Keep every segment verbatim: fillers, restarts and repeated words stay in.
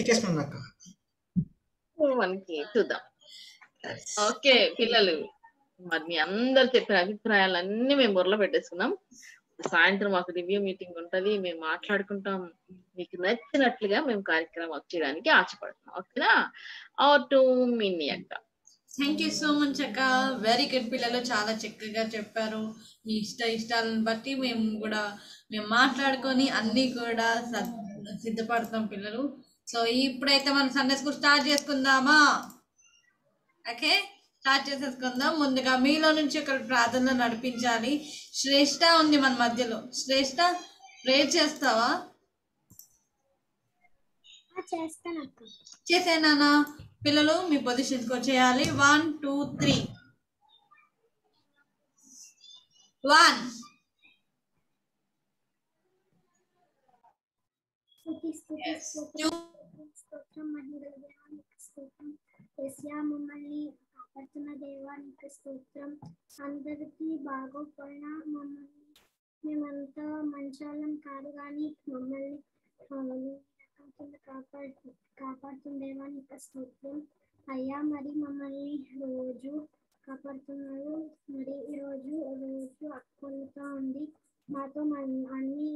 ఎక్కేసుకున్నాను అక్క. మనకి చూద్దాం. ఓకే పిల్లలు, మరి మీ అందరు చెప్పిన అభిప్రాయాలన్నీ మేము బుర్రలో పెట్టేసుకున్నాం. సాయంత్రం మాకు రివ్యూ మీటింగ్ ఉంటది, మేము మాట్లాడుకుంటాం. మీకు నచ్చినట్లుగా మేము కార్యక్రమం చేయడానికి ఆశపడుతున్నాం. ఓకేనా? ఆర్ టు మిన్ని అక్క. థ్యాంక్ యూ సో మచ్ అక్క. వెరీ గుడ్ పిల్లలు, చాలా చక్కగా చెప్పారు. మీ ఇష్ట ఇష్టాలను బట్టి మేము కూడా మేము మాట్లాడుకొని అన్నీ కూడా సిద్ధపడతాం పిల్లలు. సో ఇప్పుడైతే మనం సండే స్కూల్ స్టార్ట్ చేసుకుందామా? ఓకే, స్టార్ట్ చేసేసుకుందాం. ముందుగా మీలో నుంచి ఒక ప్రార్థన నడిపించాలి. శ్రేష్ఠ ఉంది మన మధ్యలో. శ్రేష్ఠ, ప్రేర్ చేస్తావా? చేసేనా? పిల్లలు మీ పొజిషన్కి వచ్చేయాలి. One two three. వన్. మమ్మల్ని కాపాడుతున్న దేవానికి స్తోత్రం. అందరికీ బాగోపోయినా మమ్మల్ని మేమంతా మంచాలం కాదు కానీ మమ్మల్ని కాపాడు కాపాడుతున్న దేవానికి స్తోత్రం. అయ్యా మరి మమ్మల్ని రోజు కాపాడుతున్నారు. మరి ఈరోజు రోజు అక్కలతో ఉండి మాతో అన్ని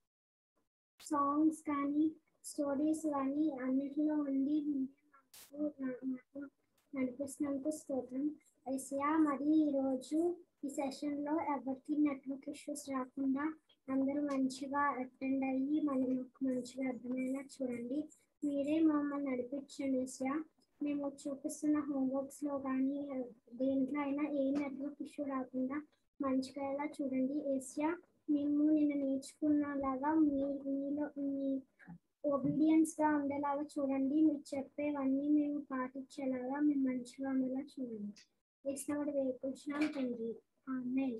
సాంగ్స్ కానీ స్టోరీస్ కానీ అన్నిటిలో ఉండి మాకు నడిపిస్తున్నందుకు స్తోత్రం. ఐసియా మరి ఈరోజు ఈ సెషన్లో ఎవరికి నెట్వర్క్ ఇష్యూస్ రాకుండా అందరూ మంచిగా అటెండ్ అయ్యి మళ్ళీ మాకు మంచిగా అర్థమయ్యేలా చూడండి. మీరే మమ్మల్ని నడిపించండి ఐసియా. మేము చూపిస్తున్న హోంవర్క్స్లో కానీ దేంట్లో అయినా ఏ నెట్వర్క్ ఇష్యూ రాకుండా మంచిగా ఎలా చూడండి ఐసియా. మేము నిన్న నేర్చుకున్నలాగా మీ మీలో మీ ఒబీడియన్స్గా ఉండేలాగా చూడండి. మీరు చెప్పేవన్నీ మేము పాటించేలాగా మేము మంచిగా ఉండేలా చూడండి. వేసినవాడు వేపుచున్నాం తండ్రి. ఆమేన్.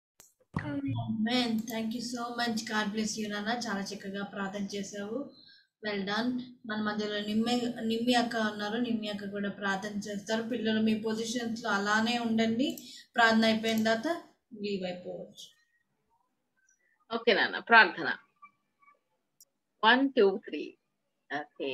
ఆమేన్. Thank you so much. God bless you నాన్న. చాలా చక్కగా ప్రార్థన చేసావు. Well done. మన మధ్యలో నిమ్మి నిమ్మి అక్క ఉన్నారు. నిమ్మి అక్క కూడా ప్రార్థన చేస్తారు. పిల్లలు మీ పొజిషన్స్లో అలానే ఉండండి. ప్రార్థన అయిపోయిన తర్వాత లీవ్ అయిపోవచ్చు. ఓకే నాన్న, ప్రార్థన. One two three. ఓకే.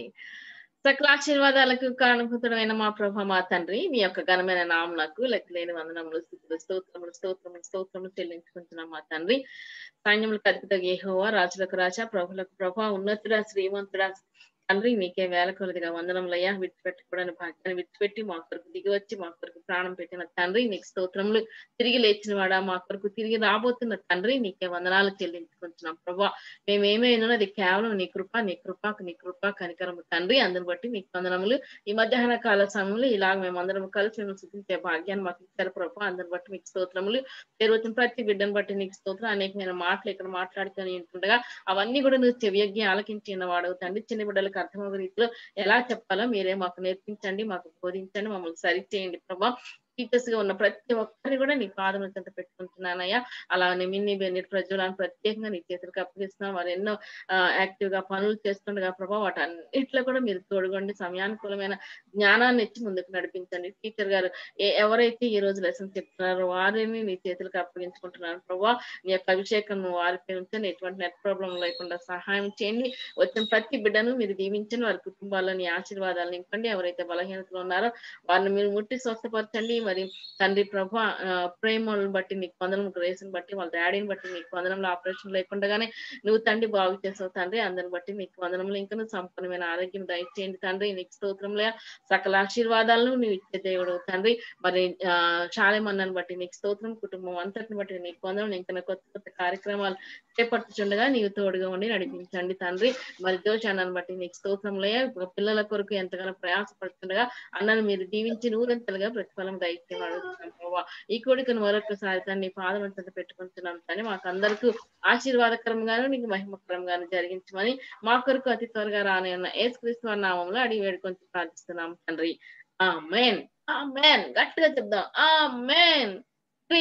సకల ఆశీర్వాదాలకు కారణభూతుడమైన మా ప్రభ మా తండ్రి, మీ యొక్క ఘనమైన నామమునకు లెక్కలేని వందనములు, స్తుతులు, స్తోత్రములు స్తోత్రములు స్తోత్రములు చెల్లించుకుంటున్నాం మా తండ్రి. సైన్యములకు అధిపతి యెహోవా, రాజులకు రాజా, ప్రభులకు ప్రభా, ఉన్నతుడా, శ్రీమంతుడా తండ్రి, మీకే వేల కొలదిగా వందనములయ్యా. విడిచిపెట్టకూడని భాగ్యాన్ని విడిచిపెట్టి మా కొరకు దిగి వచ్చి మా కొరకు ప్రాణం పెట్టిన తండ్రి నీకు స్తోత్రములు. తిరిగి లేచిన వాడా, మా కొరకు తిరిగి రాబోతున్న తండ్రి నీకే వందనాలు చెల్లించుకుంటున్నాం ప్రభా. మేమేమైనాది కేవలం నీ కృప, నీ కృప నీ కృప కనికరము తండ్రి. అందుని బట్టి మీకు వందనములు. ఈ మధ్యాహ్న కాల సమయంలో ఇలాగ మేము అందరం కలిసి మేము శుద్ధించే భాగ్యాన్ని మాకు ఇచ్చారు ప్రభా. అందుని బట్టి మీకు స్తోత్రములు. జరుగుతున్న ప్రతి బిడ్డను బట్టి నీకు స్తోత్రం. అనేకమైన మాటలు ఇక్కడ మాట్లాడుతూనే ఉంటుండగా అవన్నీ కూడా నువ్వు చెవియగ్గి ఆలకించిన వాడవు తండ్రి. చిన్న బిడ్డలకు అర్థమయ్యే రీతిలో ఎలా చెప్పాలో మీరే మాకు నేర్పించండి, మాకు బోధించండి, మమ్మల్ని సరి చేయండి ప్రభా. టీచర్స్ గా ఉన్న ప్రతి ఒక్కరిని కూడా నీ పాదముల చెంత పెట్టుకుంటున్నానయ్యా. అలానే మిన్ని బెన్నిట్ ప్రజలను ప్రత్యేకంగా నీ చేతులకు అప్పగిస్తున్నాం. వారు ఎన్నో యాక్టివ్ గా పనులు చేస్తుండగా ప్రభా, వాటన్నిటిలో కూడా మీరు తోడుగొండి సమయానుకూలమైన జ్ఞానాన్ని ఇచ్చి ముందుకు నడిపించండి. టీచర్ గారు ఎవరైతే ఈ రోజు లెసన్ చెప్తున్నారో వారిని నీ చేతులకు అప్పగించుకుంటున్నాను ప్రభా. నీ యొక్క అభిషేకం వారిపై ఉంచండి. ఎటువంటి నెట్ ప్రాబ్లం లేకుండా సహాయం చేయండి. వచ్చిన ప్రతి బిడ్డను మీరు దీవించండి. వారి కుటుంబాల్లో నీ ఆశీర్వాదాలు నింపండి. ఎవరైతే బలహీనతలు ఉన్నారో వారిని మీరు ముట్టి స్వస్థపరచండి. మరి తండ్రి ప్రభా, ప్రేమలను బట్టి నీకు వందనం, గ్రేస్ని బట్టి వాళ్ళ డాడీని బట్టి నీకు వందనంలో ఆపరేషన్ లేకుండానే నువ్వు తండ్రి బాగు చేసావు తండ్రి. అందరిని బట్టి నీకు వందనంలో ఇంకా సంపూర్ణమైన ఆరోగ్యం దయచేయండి తండ్రి. నీకు స్తోత్రంలో సకల ఆశీర్వాదాలను నువ్వు ఇచ్చే దేవుడు తండ్రి. మరి ఆ శాలేమన్నని బట్టి నీకు స్తోత్రం. కుటుంబం అంతటిని బట్టి నీకు వందనం. ఇంకా కొత్త కొత్త కార్యక్రమాలు చేపట్టుచుండగా నీవు తోడుగా ఉండి నడిపించండి తండ్రి. మరి దోషాన్ని బట్టి నీకు స్తోత్రంలో పిల్లల కొరకు ఎంతగానో ప్రయాసపడుతుండగా అన్నను మీరు దీవించి నూరంతలుగా ప్రతిఫలం దయచేవాడు ప్రభావ. ఈ కోరికను మరొకసారి తండ్రి పాదమంతా పెట్టుకుంటున్నాం తండ్రి. మాకు అందరికీ ఆశీర్వాదకరంగాను నీకు మహిమకరంగాను జరిగించమని మా కొరకు అతి త్వరగా రానున్న యేసుక్రీస్తు నామములో అడిగి వేడుకొని ప్రార్థిస్తున్నాం తండ్రి. ఆమేన్. ఆమేన్. గట్టిగా చెప్దాం ఆమేన్. Three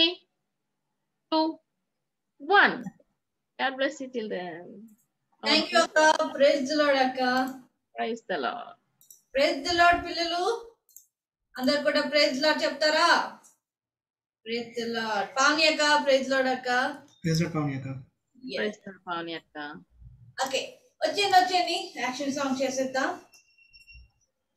two one. God bless you children. Thank you akka. Praise the Lord akka. Praise the Lord. Praise the Lord పిల్లలు అందరు కూడా ప్రైజ్ లార్డ్ చెప్తారా? Praise the lord. పావని అక్క ప్రైజ్ లార్డ్ అక్క. ప్రైజ్ లార్డ్ పావని అక్క. ప్రైజ్ లార్డ్ పావని అక్క. Okay, వచ్చేయండి వచ్చేయండి యాక్షన్ సాంగ్ చేసేద్దాం.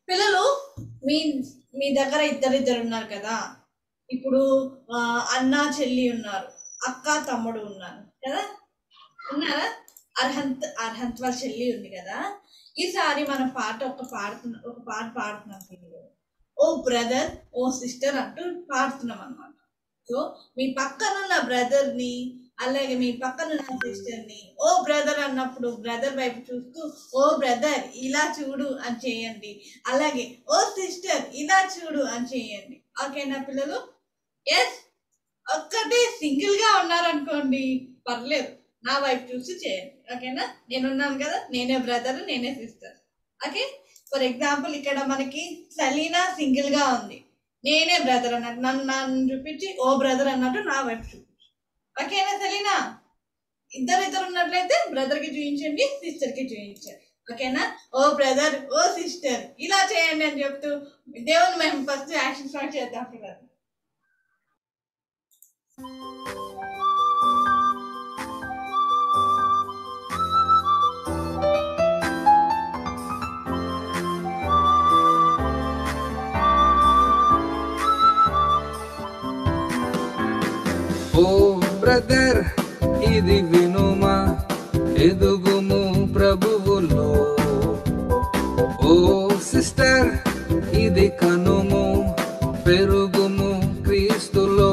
పిల్లలు మీ మీ దగ్గర ఇద్దరిద్దరు ఉన్నారు కదా. ఇప్పుడు అన్న చెల్లి ఉన్నారు, అక్క తమ్ముడు ఉన్నారు కదా, ఉన్నారా? అర్హంత్ అర్హంత్ వాళ్ళ చెల్లి ఉంది కదా. ఈసారి మన పాట ఒక పాడుతున్న ఒక పాట పాడుతున్నాం పిల్లలు. ఓ బ్రదర్ ఓ సిస్టర్ అంటూ పాడుతున్నాం అనమాట. సో మీ పక్కనున్న బ్రదర్ని అలాగే మీ పక్కనున్న సిస్టర్ని ఓ బ్రదర్ అన్నప్పుడు బ్రదర్ వైపు చూస్తూ ఓ బ్రదర్ ఇలా చూడు అని చేయండి. అలాగే ఓ సిస్టర్ ఇలా చూడు అని చేయండి. ఓకేనా పిల్లలు? ఎస్. ఒక్కటే సింగిల్ గా ఉన్నారనుకోండి పర్లేదు, నా వైపు చూసి చేయండి. ఓకేనా? నేనున్నాను కదా, నేనే బ్రదర్ నేనే సిస్టర్. ఓకే. ఫర్ ఎగ్జాంపుల్ ఇక్కడ మనకి సలీనా సింగిల్ గా ఉంది, నేనే బ్రదర్ అన్నట్టు నన్ను నన్ను చూపించి ఓ బ్రదర్ అన్నట్టు నా వైపు చూపించి. ఓకేనా సలీనా? ఇద్దరు ఇద్దరు ఉన్నట్లయితే బ్రదర్ కి చూపించండి, సిస్టర్ కి చూపించండి. ఓకేనా? ఓ బ్రదర్ ఓ సిస్టర్ ఇలా చేయండి అని చెప్తూ దేవుని మేము ఫస్ట్ యాక్షన్ స్టార్ట్ చేద్దాం పిల్లలు. ఓ బ్రదర్ ఇది వినుమా, ఎదుగుము ప్రభువులో. ఓ సిస్టర్ ఇది కనుము, పెరుగుము క్రీస్తులో.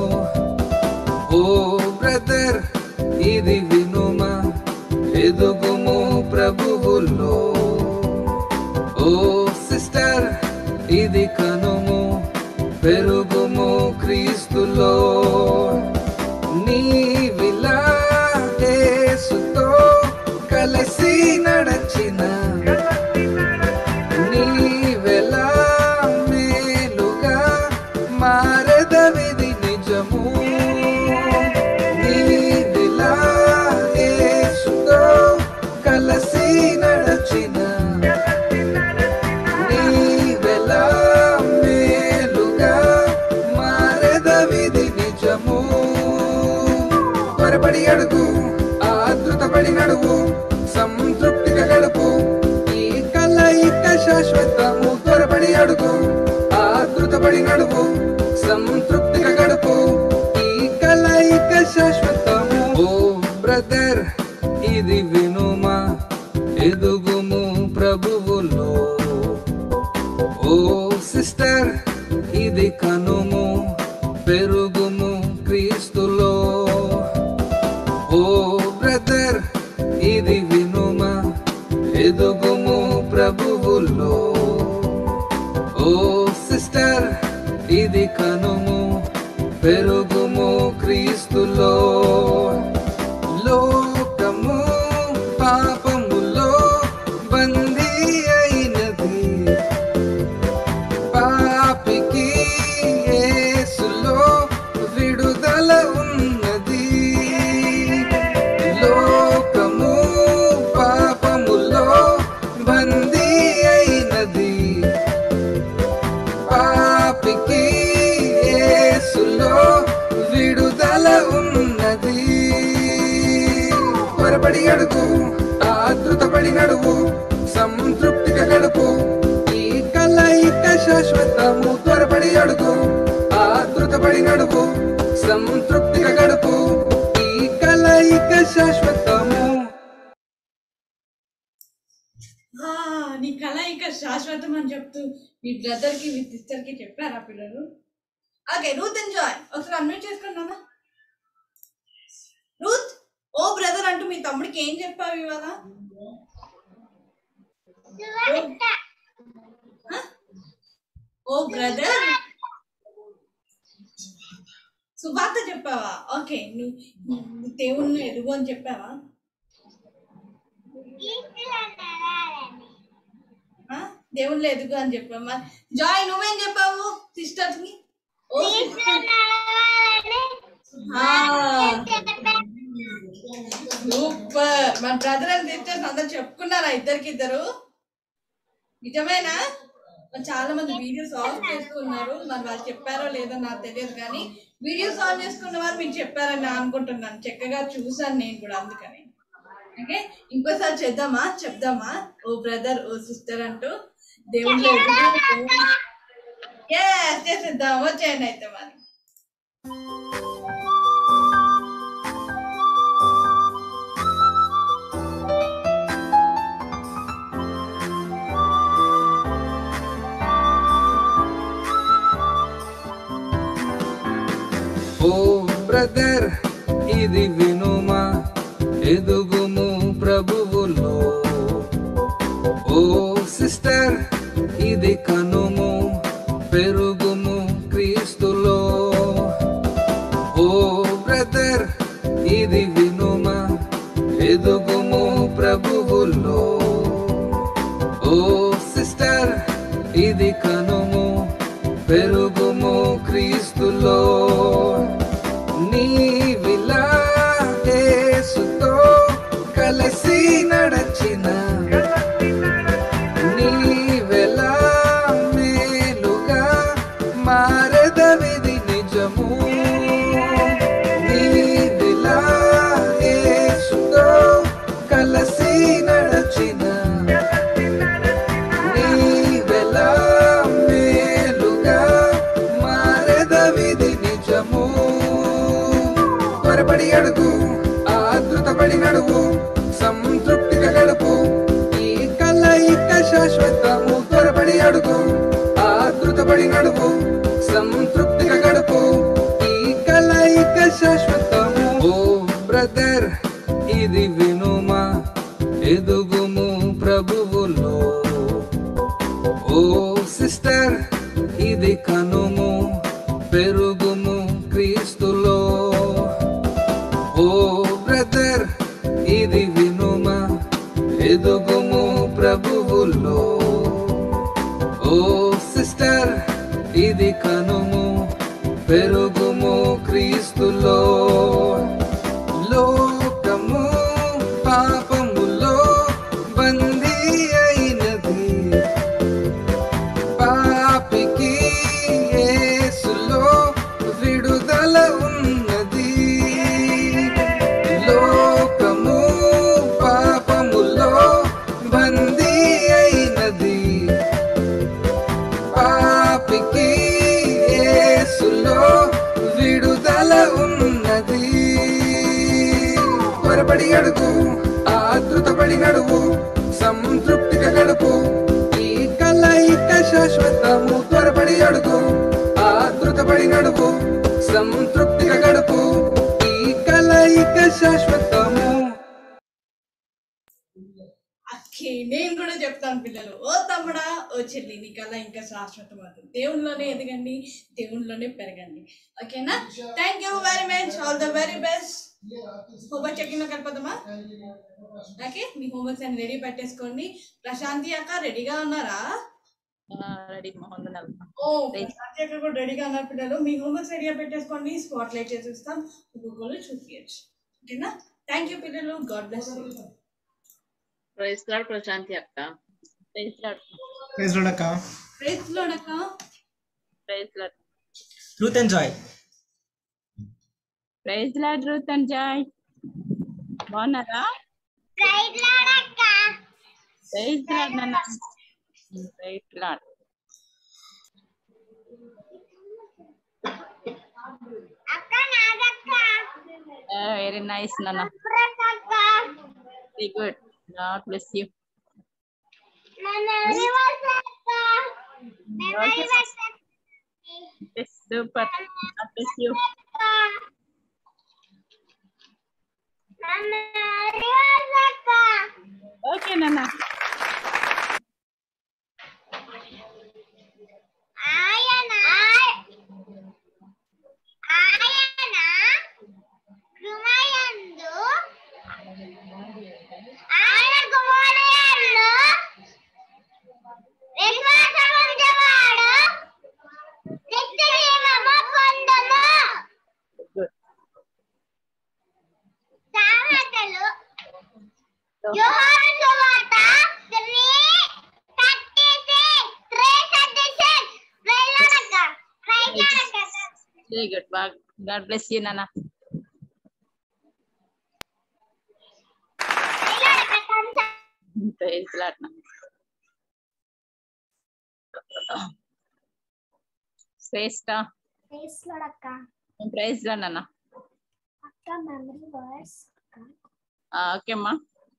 ఓ బ్రదర్ ఇది వినుమా, ఎదుగుము ప్రభువులో. ఓ సిస్టర్ ఇది కనుము, పెరుగుము క్రీస్తులో. నీవిలా యేసుతో కలిసి నడచిన నీవెలా మేలుగా మారెదవిది నిజము. నీవిలా యేసుతో కలిసి నడచిన నీవెలా మేలుగా మారెదవిది నిజము. త్వరపడి అడుగు, ఆతృతపడి నడువు, సంతృప్తిగా గడుపు, ఈ కలయిక శాశ్వతము. త్వరపడి అడుగు, ఆతృతపడి నడువు, సంతృప్తిగా గడుపు, ఈ కలయిక శాశ్వతము. ఓ బ్రదర్ ఇది వినుమా, ఎదుగుము ప్రభువులో. ఓ సిస్టర్ ఇది కనుము, పెరుగుము క్రీస్తులో. ఓ బ్రదర్ ఇది వినుమా, ఎదుగుము ప్రభువులో. ఓ సిస్టర్ ఇది కనుము, పెరుగుము క్రీస్తులో. లోకము పాపములో బందీ అయినది, పాపికి యేసులో విడుదల ఉన్నది. లోకము పాపములో బందీ అయినది, పాపికి యేసులో విడుదల ఉన్నది. త్వరపడి అడుగు, ఆతృతపడి నడువు, సంతృప్తిగా గడుపు, ఈ కలయిక శాశ్వతము. త్వరపడి అడుగు, ఆతృతపడి నడువు, సంతృప్తిగా గడుపు, ఈ కలయిక శాశ్వతము. నీ కలయిక శాశ్వతం అని చెప్తూ మీ బ్రదర్ కి మీ సిస్టర్ కి చెప్పారా పిల్లలు? ఓకే, రూత్ అండ్ జాయ్ ఒకసారి అన్మ్యూట్ చేసుకున్నామా? రూత్ ఓ బ్రదర్ అంటూ మీ తమ్ముడికి ఏం చెప్పావు ఇవాళ? ఓ బ్రదర్ సువార్త చెప్పావా? ఓకే, నువ్వు దేవుణ్ణి ఎదుగు అని చెప్పావా? దేవుళ్ళు ఎదుగు అని చెప్పావా? జాయ్ నువ్వేం చెప్పావు సిస్టర్స్ ని? సూపర్. మన బ్రదర్ అండ్ సిస్టర్స్ అందరు చెప్పుకున్నారా ఇద్దరికిద్దరు? నిజమేనా? చాలా మంది వీడియోస్ ఆఫ్ చేసుకున్నారు, మరి వాళ్ళు చెప్పారో లేదో నాకు తెలియదు, కానీ వీడియోస్ ఆన్ చేసుకున్న వారు మీకు చెప్పారని అనుకుంటున్నాను. చక్కగా చూసాను నేను కూడా, అందుకని. ఓకే, ఇంకోసారి చేద్దామా చెప్దామా ఓ బ్రదర్ ఓ సిస్టర్ అంటూ? దేవుళ్ళు ఎస్ చేసేద్దాం వచ్చేయండి అయితే మరి. ఓ బ్రదర్ ఇది వినుమా, ఎదుగుము ప్రభువులో. ఓ సిస్టర్ ఇది కనుము, పెరుగుము క్రీస్తులో. ఓ బ్రదర్ ఇది వినుమా, ఎదుగుము ప్రభువులో. ఓ సిస్టర్ ఇది కనుము, పెరుగుము క్రీస్తులో. నీవిలా యేసుతో కలిసి నడచిన, నీవెలా మేలుగా మారెదవిది నిజము. నీవిలా యేసుతో కలిసి నడచిన, నీవెలా మేలుగా మారెదవిది నిజము. త్వరపడి అడుగు, ఆతృతపడి నడువు, సంతృప్తిగా గడుపు, ఈ కలయిక శాశ్వతము. త్వరపడి అడుగు, ఆతృతపడి నడువు, సంతృప్తిగా గడుపు, ఈ కలయిక శాశ్వతము. ఓ బ్రదర్ ఇది వినుమా, ఎదుగుము ప్రభువులో. ఓ సిస్టర్ ఇది కనుము, పెరుగుము క్రీస్తులో. ఓ బ్రదర్ ఇది వినుమా, ఎదుగుము ప్రభువులో. ఓ సిస్టర్ ఇది కనుము, పెరుగుము క్రీస్తులో. లోకము పాపములో బందీ అయినది, పాపికి యేసులో విడుదల ఉన్నది. లోకము పాపములో బందీ అయినది, పాపికి యేసులో విడుదల ఉన్నది. త్వరపడి అడుగు, ఆతృతపడి నడువు, సంతృప్తిగా గడుపు, ఈ కలయిక శాశ్వతము. త్వరపడి అడుగు, ఆతృతపడి నడువు, సంతృప్తిగా గడుపు, ఈ కలయిక శాశ్వతము. ఓకే, నేను కూడా చెప్తాను పిల్లలు. ఓ తమ్ముడా, ఓ చెల్లి, నీ కళ ఇంకా శాశ్వతం అవుతుంది. దేవుళ్ళలోనే ఎదగండి, దేవుళ్ళలోనే పెరగండి. ఓకేనా? Thank you very much, all the very best. Homework checking కలిపోతామా? ఓకే, మీ హోంవర్క్స్ అన్ని రెడీ పెట్టేసుకోండి. ప్రశాంతి అక్క రెడీగా ఉన్నారా? రెడీ మోహన్. ఓ ప్రశాంతి అక్క కూడా రెడీగా ఉన్నారు పిల్లలు. మీ హోంవర్క్స్ రెడీగా పెట్టేసుకోండి, స్పాట్ లైట్ చేసేస్తాం, ఒక్కొక్కరు చూపించచ్చు. ఓకేనా? థ్యాంక్ యూ పిల్లలు, God bless you. Praise lord Prashanti అక్క. Praise lord. ప్రైజ్ లార్డ్ అక్క. ప్రైజ్ లార్డ్ అక్క. Praise lord. Truth and Joy. Praise lord Ruth and Joy. బాగున్నారా? ప్రైజ్ లార్డ్ అక్క. ప్రైజ్ లార్డ్ నాన్న. Praise lord. అక్క నాదక్క. వెరీ నైస్ నాన్న. అక్క. Very good. God bless you. నాన్న రివర్స్ అక్క. Rivers. Yes, super. God bless you. నాన్న రివర్స్ అక్క. Okay నాన్న. ఆయన ఆయన కృమయందు ఆయన కుమారుడు విశ్వాసం ఉంచేవాడు నిత్యజీవము పొందును. Good. సామెతలు యోహాను సువార్త three thirty-six three thirty-six వెళ్ళనక్క రైట్ అక్క. Very good. God bless you నాన్న. Praise the Lord. Shreshta praise lord అక్క. ప్రైజ్ లార్డ్ నాన్న. అక్క మెమరీ వర్డ్స్ అక్క. ఓకే అమ్మా.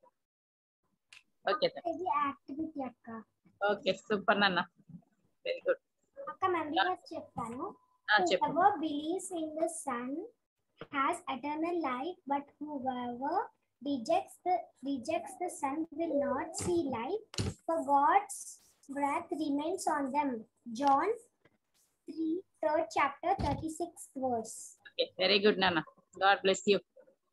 ఓకే ఇది యాక్టివిటీ అక్క. ఓకే సూపర్ నాన్న. Very good. అక్క మెమరీ వర్డ్స్ చెప్తాను. చెప్పు. Whoever believes in the Son has eternal life, but whoever rejects the rejects the Son will not see life, for God's wrath remains on them. John three, third chapter, thirty-sixth verse. Okay, very good Nana. God bless you.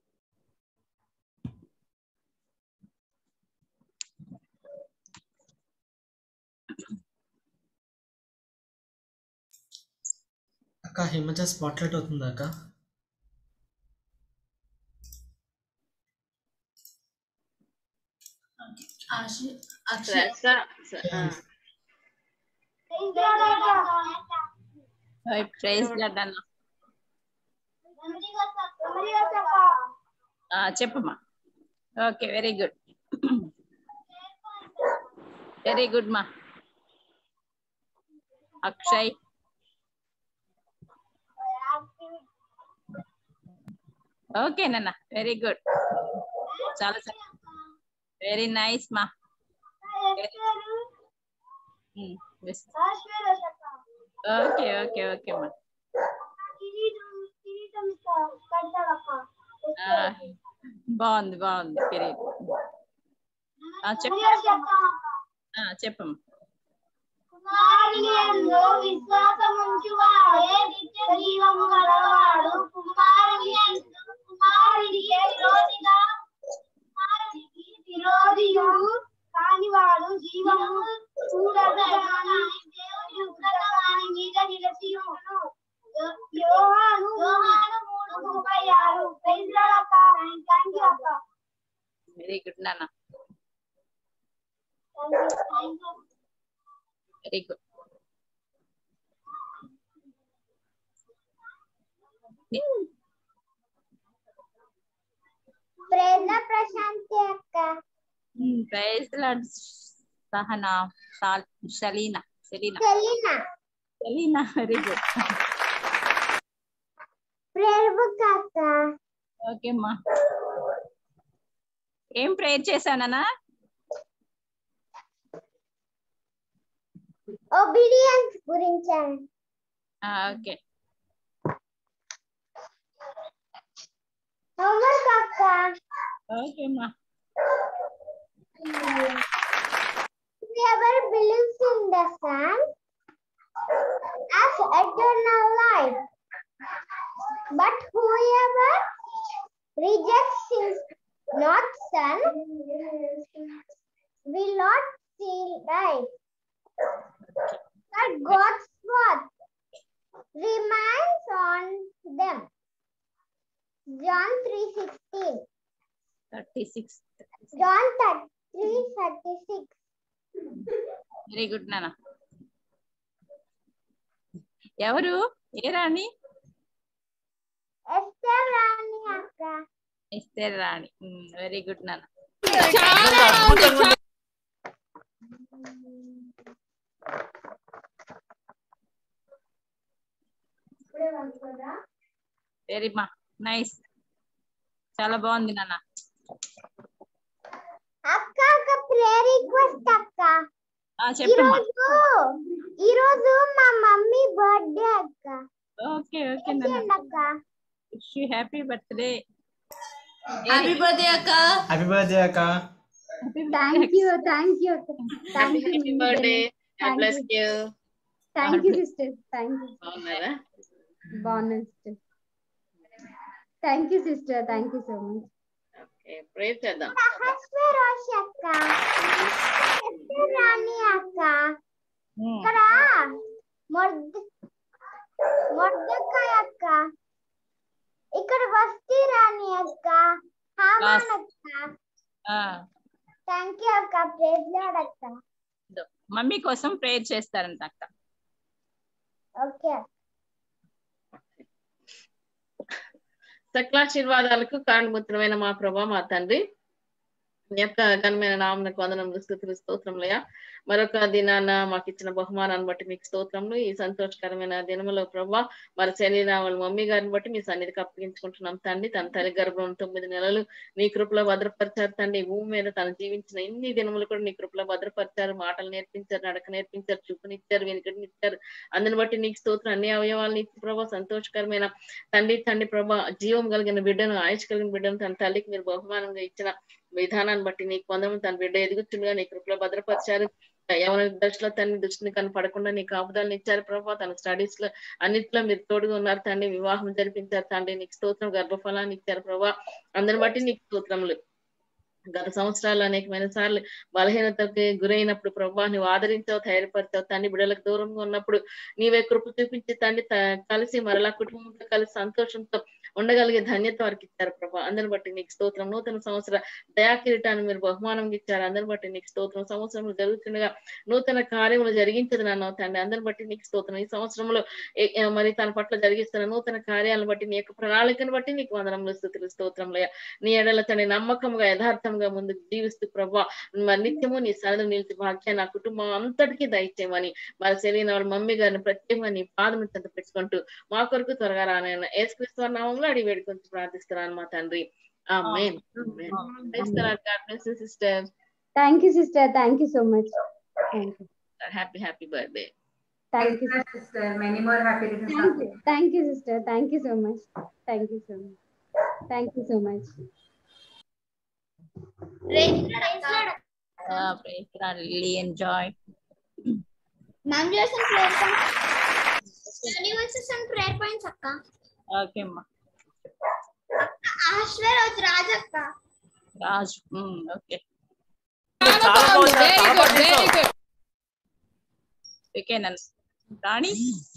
అక్క Himaja spotlight అవుతుందా అక్క? Praise lord అన్న. చెప్పమ్మా. Okay very good. Very good మా. Akshay okay నాన్న. Very good. చాలా very nice మా. Okay okay okay మా. బాగుంది బాగుంది కిరీట్. చెప్పమ్మా చెప్పమ్మా. కుమారునియందు విశ్వాసముంచువాడే నిత్య జీవము గలవాడు. కుమారునియందు కుమారునికే విరోధిగా కుమారునికి విరోధియుడు కానివాడు జీవము చూడగానే దేవుని ఉగ్రతమాని మీద నిలిచియుండును. యోహాను యోహాను మూడు ముప్పై ఆరు. ప్రైజ్ లార్డ్ అక్క. థాంక్ యూ అక్క. వెరీ గుడ్ నాన్న. Thank you. Very good. Praise lord Prashanti అక్క. Praise lord Sahana Shalina Selina Selina Selina. Very good. Prayer book అక్క. ఓకే అమ్మా. ఏం ప్రేయర్ చేశానన్నా? ఒబీడియన్స్ గురించి. ఓకే. హోంవర్క్ అక్క. ఓకే అమ్మా. Whoever believes in the Son has eternal life, but whoever rejects his not Son will not see life. But God's wrath remains on them. John three sixteen. thirty-six. John three thirty-six. Very good నాన్న. ఎవరు ఏ రాణి? Esther రాణి అక్క. Esther రాణి. Very good నాన్న. Very మా nice. చాలా బాగుంది నాన్న. అక్క ఒక ప్రేయర్ రిక్వెస్ట్ అక్క. చెప్పమ్మా. ఈ రోజు మా మమ్మీ బర్త్డే అక్క. ఓకే ఓకే నాన్న. అక్క wish you happy birthday. Happy birthday అక్క. హ్యాపీ బర్త్డే అక్క. Thank you thank you thank you. Happy birthday. God bless you. Thank you sister. Thank you. బాగున్నారా? బాగున్నాను sister. Thank you sister. Thank you so much. Okay prayer చేద్దాం. సహస్వరోషి అక్క. Esther రాణి అక్క. ఇక్కడ మొర్ద మొర్దకాయ అక్క. ఇక్కడ వస్తీ రాణి అక్క. హామాన్ అక్క. థ్యాంక్ యూ అక్క. ప్రైజ్ లార్డ్ అక్క. మమ్మీ కోసం ప్రేయర్ చేస్తారంట అక్క. ఓకే. సకలాశీర్వాదాలకు కారణభూతమైన మా ప్రభా మా తండ్రి, మీ యొక్క ఘనమైన నామమునకు వందనములు స్తుతులు స్తోత్రములయ్యా. మరొక దినాన మాకు ఇచ్చిన బహుమానాన్ని బట్టి మీకు స్తోత్రములు. ఈ సంతోషకరమైన దినములో ప్రభా మరి శరీర వాళ్ళ మమ్మీ గారిని బట్టి మీ సన్నిధికి అప్పగించుకుంటున్నాం తండ్రి. తన తల్లి గర్భం తొమ్మిది నెలలు నీ కృపలో భద్రపరిచారు తండ్రి. భూమి మీద తను జీవించిన ఇన్ని దినములు కూడా నీ కృపలో భద్రపరిచారు. మాటలు నేర్పించారు, నడక నేర్పించారు, చూపునిచ్చారు, వెనుకనిచ్చారు. అందుని బట్టి నీకు స్తోత్రం. అన్ని అవయవాలను ఇచ్చి ప్రభా సంతోషకరమైన తండ్రి తండ్రి ప్రభా జీవం కలిగిన బిడ్డను, ఆయుష్ కలిగిన బిడ్డను తన తల్లికి మీరు బహుమానంగా ఇచ్చిన విధానాన్ని బట్టి నీకు వందము. తన బిడ్డ ఎదుగుతుండగా నీ కృపలో భద్రపరిచారు. ఎవరి దృష్టిలో తన దృష్టిని కనపడకుండా నీ కాపుదాలను ఇచ్చారు ప్రభావ. తన స్టడీస్ లో అన్నిట్లో మీరు తోడుగా ఉన్నారు తండ్రి. వివాహం జరిపించారు తండ్రి. నీకు స్తోత్రం. గర్భఫలాన్ని ఇచ్చారు ప్రభావ. అందరిని బట్టి నీకు స్తోత్రములు. గత సంవత్సరాలు అనేకమైన సార్లు బలహీనతకి గురైనప్పుడు ప్రభా నువ్వు ఆదరించావు, ధైర్యపరిచావు తండ్రి. బిడ్డలకు దూరంగా ఉన్నప్పుడు నీవే కృప చూపించి తండ్రి కలిసి మరలా కుటుంబంతో కలిసి సంతోషంతో ఉండగలిగే ధన్యత వారికి ఇచ్చారు ప్రభా. అందరిని బట్టి నీకు స్తోత్రం. నూతన సంవత్సర దయా కిరీటాన్ని మీరు బహుమానంగా ఇచ్చారు. అందరిని బట్టి నీకు స్తోత్రం. సంవత్సరంలో జరుగుతుండగా నూతన కార్యములు జరిగించదు నన్ను తండ్రి. అందరిని బట్టి నీకు స్తోత్రం. ఈ సంవత్సరంలో మరి తన పట్ల జరిగిస్తున్న నూతన కార్యాలను బట్టి నీ యొక్క ప్రణాళికను బట్టి నీకు వందనములు స్తుతులు స్తోత్రంలో నీ ఎడల తండ్రి నమ్మకంగా యథార్థంగా ముందుకు జీవిస్తూ ప్రభా మరి నిత్యము నీ సన్నిధిలో నిలిచి భాగ్య నా కుటుంబం అంతటికీ దయచేయమని మరి సెలీనా వాళ్ళ మమ్మీ గారిని ప్రత్యేకంగా నీ పాదం చెంత పెట్టుకుంటూ మా కొరకు త్వరగా రానైనా యేసుక్రీస్తు నామములో అడిగి వేడుకొని ప్రార్థిస్తున్నాను మా తండ్రి. ఆమేన్. Sister thank you sister, thank you so much. Happy happy birthday. Thank you sister, many more happy returns. Thank you sister, thank you so much. Thank you so much. Thank you so much. Uh, praise God, really enjoy. Ma'am, you have some prayer points. You have some prayer points, akka. Okay, ma. Ashwar or Raj, akka. Raj, mm, okay. Very good, very good. Okay, Nan. Rani?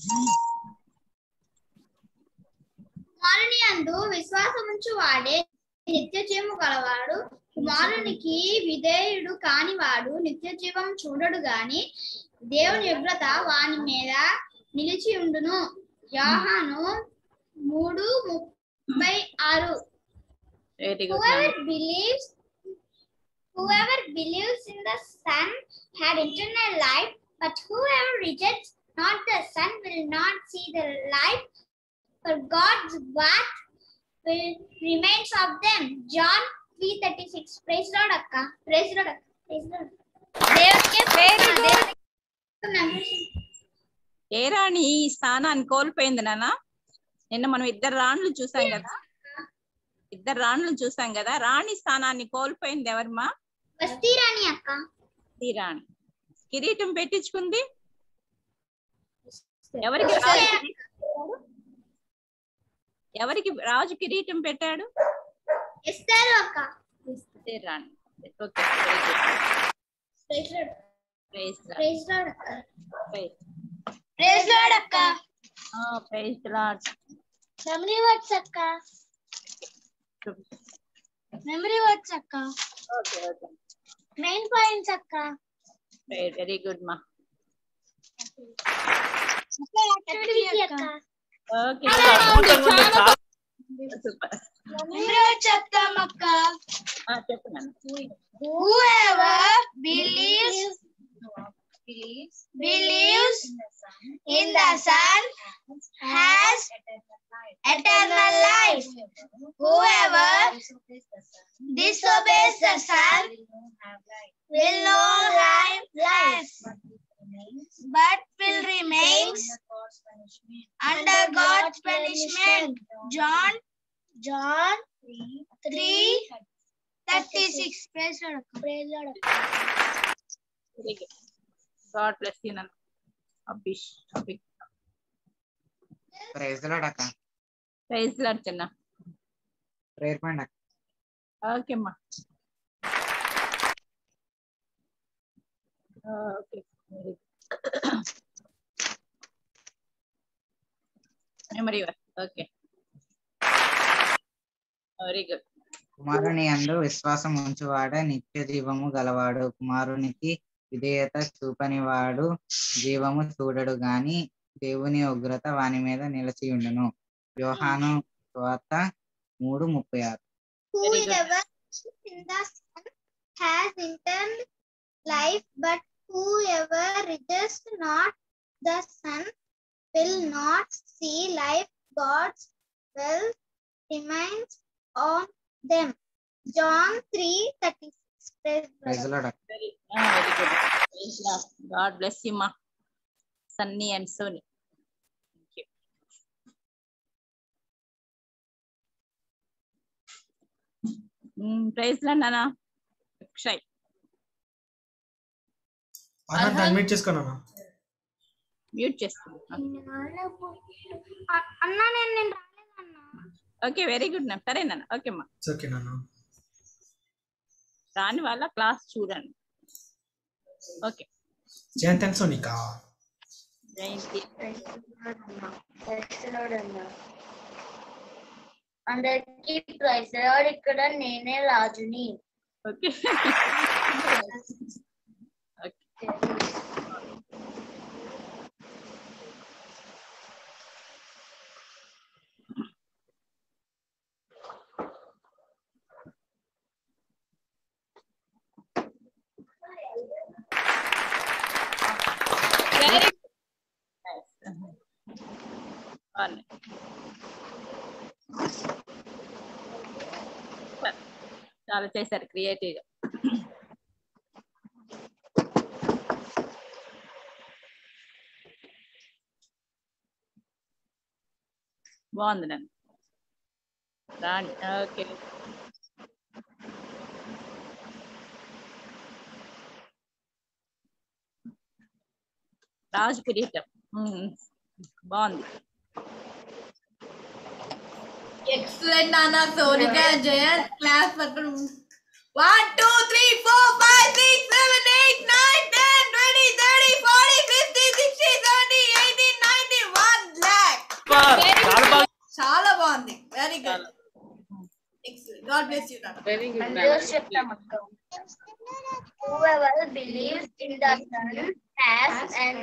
కుమారుని అందు విశ్వాసముంచు వాడే నిత్య జీవము గలవాడు. కుమారునికి విధేయుడు కానివాడు నిత్య జీవం చూడడు గాని దేవుని ఉగ్రత వాని మీద నిలిచి ఉండును. యోహాను మూడు ముప్పై ఆరు. Whoever believes whoever believes in the Son had eternal life, but whoever rejects not the Son will not see the life, for God's wrath will remain of them. John three thirty-six. Praise Lord, akka. Praise Lord, akka. Praise Lord. దేవునికి very ఏ రాణి ఈ స్థానాన్ని కోల్పోయింది నాన్న. నిన్న మనం ఇద్దరు రాణులు చూసాం కదా, ఇద్దరు రాణులు చూసాం కదా. రాణి స్థానాన్ని కోల్పోయింది ఎవరమ్మా? వస్తీ రాణి అక్క. వస్తీ రాణి కిరీటం పెట్టించుకుంది ఎవరికి? ఎవరికి రాజు కిరీటం పెట్టాడు? ఎస్తేరు అక్క. ఎస్తేరు రాణి. Okay, praise lord. Praise lord. Praise lord అక్క. ప్రైజ్ ప్రైజ్ లార్డ్ అక్క. ఆ ప్రైజ్ లార్డ్. మెమరీ వర్డ్స్ అక్క. మెమరీ వర్డ్స్ అక్క. Okay okay. మెయిన్ పాయింట్స్ అక్క. వెరీ గుడ్ మా. యాక్టివిటీ అక్క. Okay super. మెమరీ వర్డ్స్ చెప్తాం అక్క. ఆ చెప్పండి. Whoever believes believes in the Son has eternal life. Whoever disobeys the Son will not have life, but will remain under God's punishment. John John three thirty-six. Praise Lord. Praise Lord. Very good. God bless you, Nana. Abish, Abish. Praise the Lord, akka. Praise the Lord, Channa. Prayer point, akka. Okay, ma. Uh, okay. Very good. Memory verse. Okay. Very good. కుమారుని యందు విశ్వాసం ఉంచువాడ నిత్య జీవము గలవాడు. కుమారునికి విధేయత చూపనివాడు జీవము చూడడు గాని దేవుని ఉగ్రత వాని మీద నిలిచి ఉండును. యోహాను సువార్త మూడు ముప్పై ఆరు. Whoever in the Son has eternal life, but whoever rejects not the Son will not see life. God's will remains on them. John three thirty-six. Praise the Lord. Very, ah, very good. Praise Lord. God bless you, ma. Sunny and Sony. Thank you. Mm, praise Lord, Nana. Akshay. Ananta unmute చేసుకున్నాను. Mute చేసుకున్నా. అన్నా నేను నేను రాలేదన్నా. Okay very good నా. సరే నాన్న. Okay అమ్మా. Okay నాన్న. రాని వాళ్ళ క్లాస్ చూడండి. ఓకే. జయంతి అండ్ సోనిక. జయంతి. అందరికి ప్రైజ్ లార్డ్. ఇక్కడ నేనే రాజుని. Okay. Very good. Nice. One. చాలా చేశారు క్రియేటివ్ గా. బాగుంది నన్ను రాండి. ఓకే రాజు కిరీటం బాగుంది. ఎక్సలెంట్ నాన్న. సోనిక జయంత్ క్లాస్ పక్కన one two three four five six seven eight nine ten twenty thirty forty fifty sixty seventy eighty ninety one lakh. చాలా బాగుంది. Very good. Excellent. God bless you నాన్న. Very good. Whoever believes in the Son has an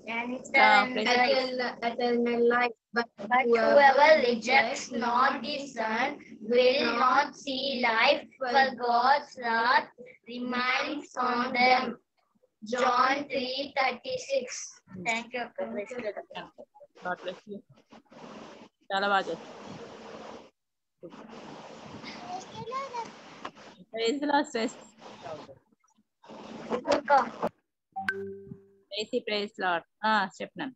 eternal life, but whoever rejects not the Son will not see life, for God's wrath remains on them. John three thirty-six. Thank you. God bless you. చాలా బాగా చేశారు. Praise lord స్ట్రెస్. Stacy praise lord. ఆ చెప్పండి.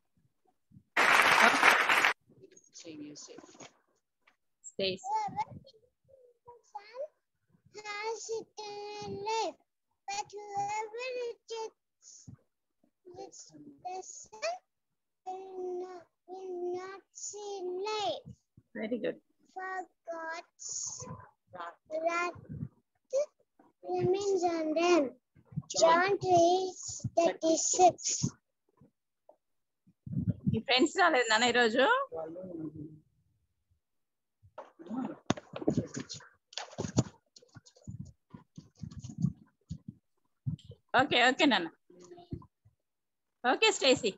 Stacy. Has eternal life, but whoever rejects the Son will not, will not see life. Very good. For God's wrath remains on them. John three thirty-six. మీ friends రాలేదు నాన్న ఈరోజు? Okay okay నాన్న. Okay Stacy.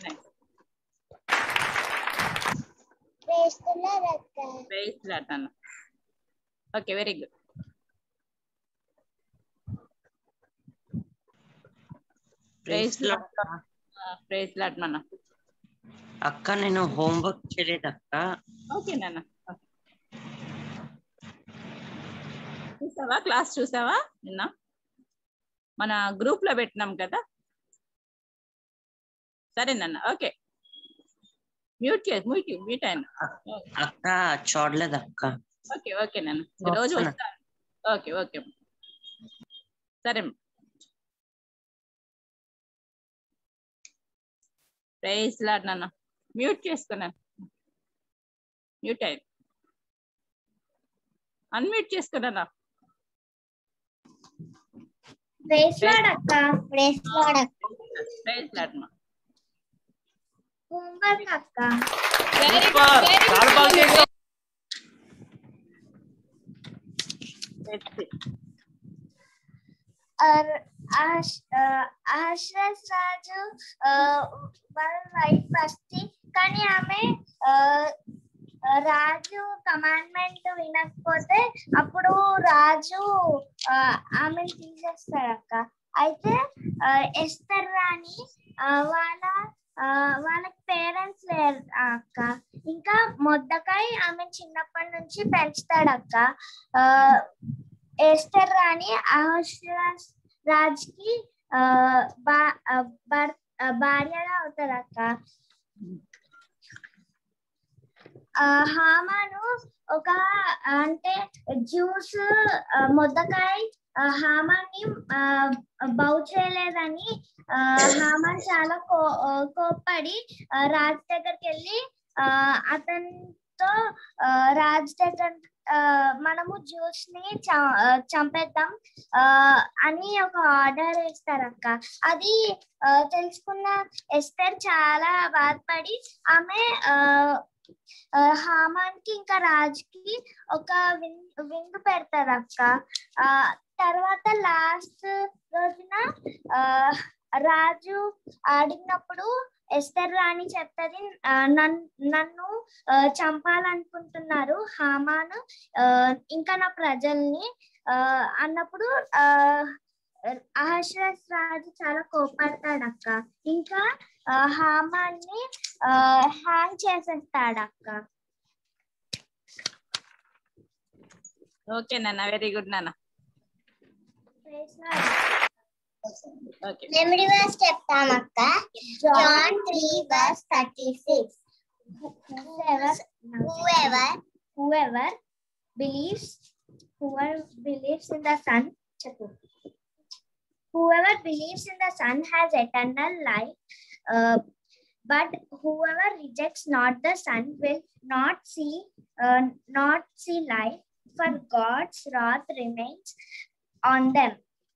Praise the Lord, Akka. Praise the Lord, Nana. Okay, very good. Praise the Lord. Uh, praise the Lord, Nana. అక్క నేను homework చేయలేదు అక్క. Okay నాన్న. చూసావా క్లాస్ చూసావా నిన్న మన గ్రూప్ లో పెట్టినాం కదా. సరే నాన్న. ఓకే మ్యూట్ చేసి మ్యూట్ మ్యూట్ అయినా. అక్క చూడలేదు అక్క. ఓకే ఓకే నాన్న. రోజు వస్తాను. ఓకే ఓకే సరే. ప్రైజ్ లార్డ్ నాన్న. మ్యూట్ చేసుకున్నాను. మ్యూట్ అయ్యి అన్మ్యూట్ చేసుకున్నానా. Praise Lord, Akka. Praise Lord, Akka. Praise Lord, ma. Homework, Akka. Very good. Very good. Let's see. Uh, Ash, uh, Ashraf Raju, uh, వాళ్ళ wife వస్తే కానీ ఆమె రాజు commandment వినకపోతే అప్పుడు రాజు ఆమెను తీసేస్తాడు అక్క. అయితే ఎస్తర్ రాణి వాళ్ళ వాళ్ళకి పేరెంట్స్ లేరు అక్క. ఇంకా మొద్దకాయ ఆమె చిన్నప్పటి నుంచి పెంచుతాడు అక్క. ఎస్తర్ రాణి అహష్వేరోష్ రాజుకి భార్యగా అవుతాడు అక్క. హామాను ఒక అంటే జ్యూస్ మొద్దకాయ హామాన్ని బౌ చేయలేదని హామాన్ చాలా కో కోప్పడి రాజు దగ్గరికి వెళ్ళి అతనితో రాజు దగ్గర మనము జ్యూస్ ని చంపేద్దాం అని ఒక ఆర్డర్ వేస్తారక్క. అది తెలుసుకున్న ఎస్తర్ చాలా బాధపడి ఆమె హామాన్ కి ఇంకా రాజుకి ఒక విందు పెడతారు అక్క. ఆ తర్వాత లాస్ట్ రోజున ఆ రాజు అడిగినప్పుడు ఎస్తర్ రాణి చెప్తది నన్ను చంపాలనుకుంటున్నారు హామాను ఇంకా నా ప్రజల్ని అన్నప్పుడు ఆ అహష్వేరోష్ రాజు చాలా కోపడతాడు అక్క. ఇంకా హామాన్ని హ్యాంగ్ చేసేస్తాడు అక్క. ఓకే నాన్న, వెరీ గుడ్ నాన్న. మెమరీ వర్స్ చెప్తాం అక్క. John three verse thirty six. Whoever, whoever, whoever believes, whoever believes in the Son, whoever believes in the Son has eternal life, uh, but whoever rejects not the Son will not see, uh, not see life, for God's wrath remains on them.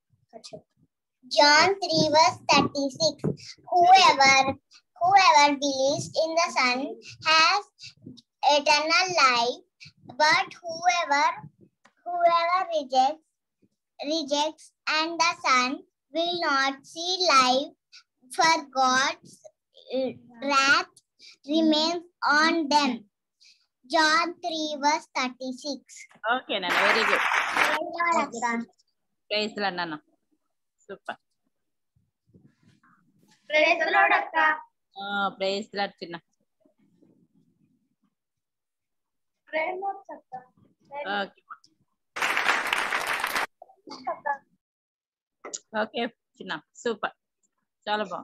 John three verse thirty-six. Whoever whoever believes in the Son has eternal life, but whoever whoever rejects rejects and the Son will not see life, for God's wrath remains on them. John three verse thirty-six. Okay nana, very good. Praise the Lord nana. Super. Praise the Lord akka. Ah, praise the Lord chinna. Praise the Lord akka. Okay. Okay chinna, super. చాలా బాగుంది.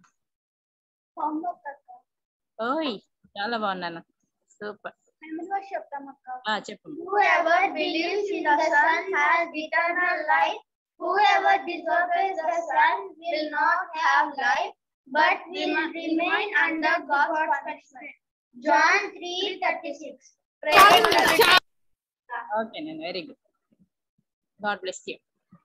ఓయ్ చాలా బాగున్నాను. Super. చెప్పు. Whoever believes in the Son has eternal life. Whoever disobeys the Son will not have life, but will remain under God's punishment. John three thirty-six. Praise the Lord. Okay, then very good. God bless you.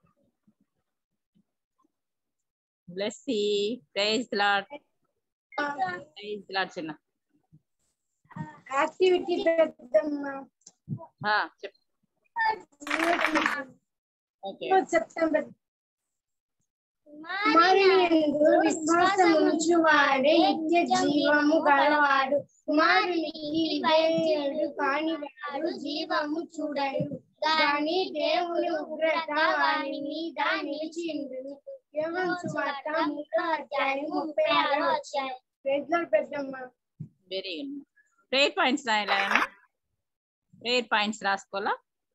Bless you. Praise the Lord. Praise the Lord chinna. Activity పెద్దమ్మ. ఆ చెప్పు. Okay. September. కుమారునియందు విశ్వాసముంచువాడే నిత్య జీవము గలవాడు. కుమారునికి విధేయుడు కానివాడు జీవము చూడడు. కానీ దేవుని ఉగ్రత వాని మీద నిలిచిండును. యోహాను సువార్త మూడో అధ్యాయం ముప్పై ఆరో అధ్యాయం. ప్రైజ్ లార్డ్ పెద్దమ్మ. Very good. ప్రేయర్ పాయింట్స్ రాయాలా? ప్రేయర్ పాయింట్స్ రాసుకోవాలా?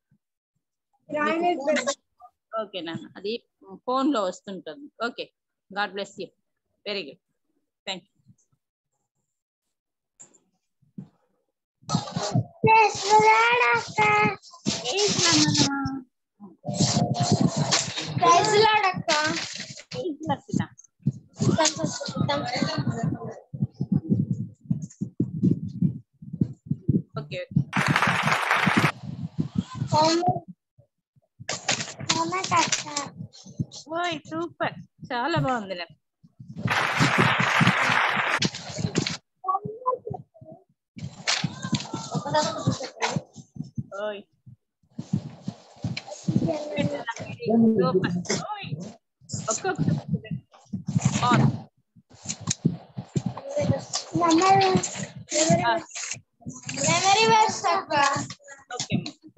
ఓకే నాన్న, అది ఫోన్ లో వస్తుంటుంది. Okay, god bless you. Very good, thank you. Okay ఓయ్ సూపర్, చాలా బాగుంది. ఓయ్ సూపర్. ఓయ్ ఒక్కొక్క Memory మెమరీ వర్స్ అక్క. ఓకే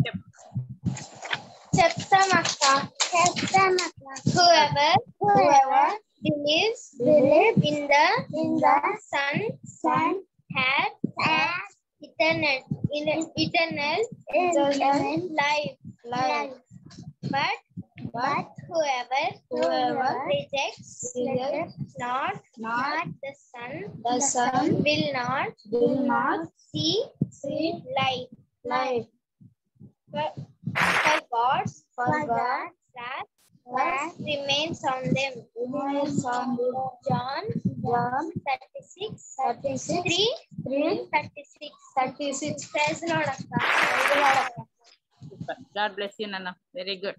చెప్తామక్క. చెప్తామక్క. Whoever whoever believes believe in the in the Son Son has has eternal eternal eternal life life. But but whoever whoever rejects rejects not not the Son the Son will not will not see see life life. For, for God's for God's wrath wrath remains on them. Remains on them. John John thirty six thirty six three three thirty six thirty six. Praise the Lord akka. Praise the Lord akka. Super. God bless you, Nana. Very good.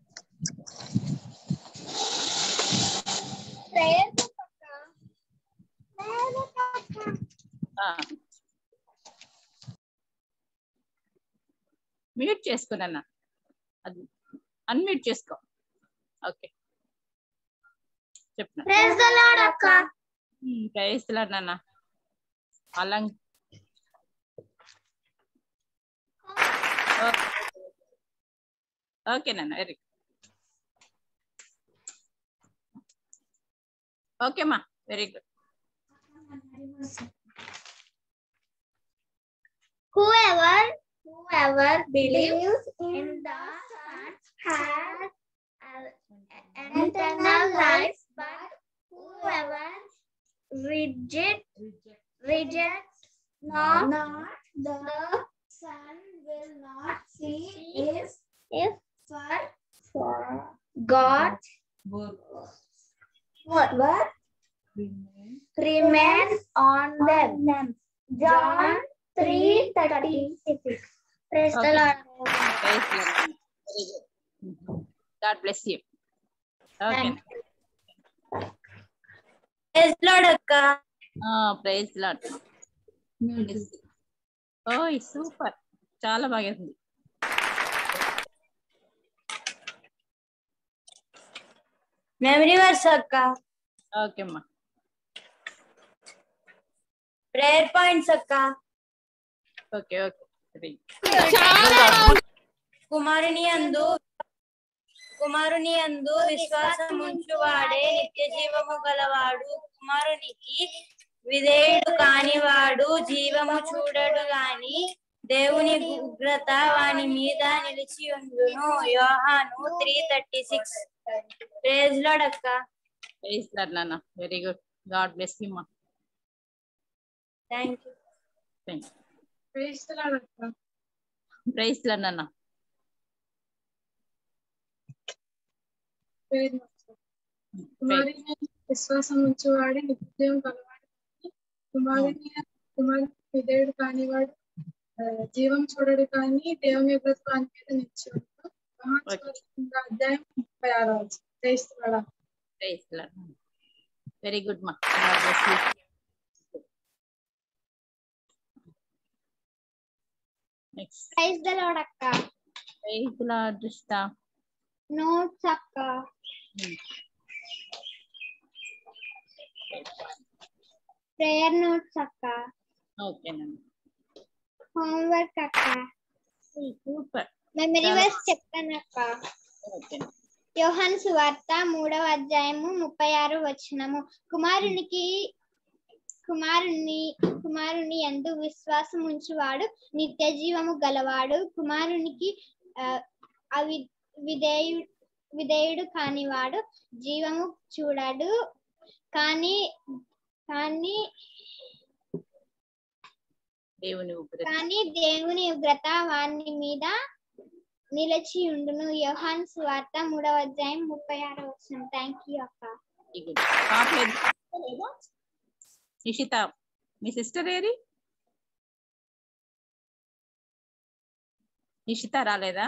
Prayer akka. Prayer akka. Ah. Mute చేసుకో నాన్న, అది unmute చేసుకో. Okay చెప్పు. Praise the lord అక్క. Praise the lord నాన్న. అలం okay నాన్న, very okay మా, very good. Whoever whoever believes in the Son has an eternal life, but whoever reject rejects not, not the Son will not see if if for for God what what remains on them. John three thirty six. Praise the Lord. Praise the Lord. Very good. God bless you. Okay. Praise the Lord akka. Ah, praise the Lord. Oh, super. చాలా బాగా ఉంది. Memory verse అక్క. Okay అమ్మా. Prayer points అక్క. Okay okay. కుమారుని యందు కుమారుని యందు విశ్వాసం ఉంచువాడే నిత్య జీవము గలవాడు. కుమారునికి విధేయుడు కానివాడు జీవము చూడడు గాని దేవుని ఉగ్రత వాని మీద నిలిచి ఉండును. యోహాను three thirty six. Praise lord అక్క. ప్రైజ్ లార్డ్ నాన్న. Very good. God bless you మా. Thank you. Thank you. Praise the lord అక్క. ప్రైజ్ లార్డ్ నాన్న. కుమారుని విశ్వాసం ఉంచువాడే నిత్యం కలవాడు. కుమారుని కుమారుని విధేయుడు కానివాడు జీవం చూడడు కానీ దేవుని యొక్క వాని మీద నిలిచి ఉంటాడు. అధ్యాయం ముప్పై ఆరో praise the lord. Praise lord. Very good మా. God bless you. Next. Praise the lord అక్క. ప్రైజ్ ది లార్డ్ దృష్ట. నోట్స్ అక్క. ప్రేయర్ నోట్స్ అక్క. ఓకే నాన్న. హోంవర్క్ అక్క. సూపర్. మెమరీ వర్స్ చెప్తాను అక్క. ఓకే. యోహాను సువార్త మూడవ అధ్యాయము ముప్పై ఆరు వచనము. కుమారునికి కుమారుని కుమారుని యందు విశ్వాసం ఉంచువాడు నిత్య జీవము గలవాడు. కుమారునికి అవి విధేయు విధేయుడు కానివాడు జీవము చూడడు కానీ కానీ దేవుని ఉగ్రత కానీ దేవుని ఉగ్రత వాని మీద నిలిచి ఉండును. యోహాను సువార్త మూడవ అధ్యాయం ముప్పై ఆరో వచనం. థ్యాంక్ యూ అక్క. నిషిత, మీ సిస్టర్ ఏరి? నిషిత రాలేదా?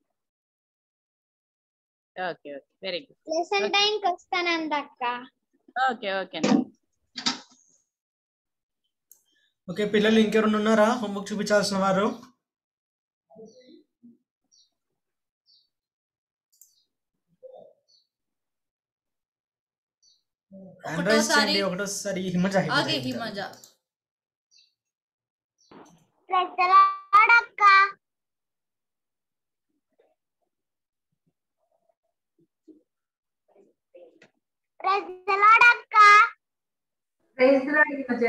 Okay okay, very good. Lesson time కి వస్తానండి అక్క. Okay okay. ఓకే పిల్లలు ఇంకెవరు ఉన్నారా హోంవర్క్ చూపించాల్సిన వారు? ఒకటోసారి ఒకటోసారి Himaja okay Himaja. Praise the Lord Lord అక్క. ప్రైజ్ ది లార్డ్ అక్క. Praise the Lord Himaja.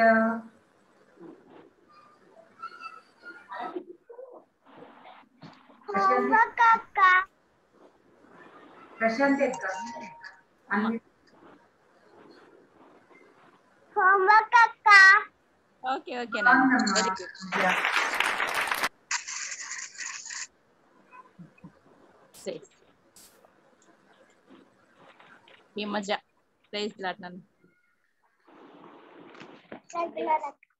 Homework అక్క. ప్రశాంతి అక్క. అన్ని హోంవర్క్ అక్క. ఓకే ఓకే నాన్న వెరీ గుడ్. ఈ మజా ప్రైజ్ లాట్ నన్ను ప్రైజ్ ది లార్డ్ అక్క.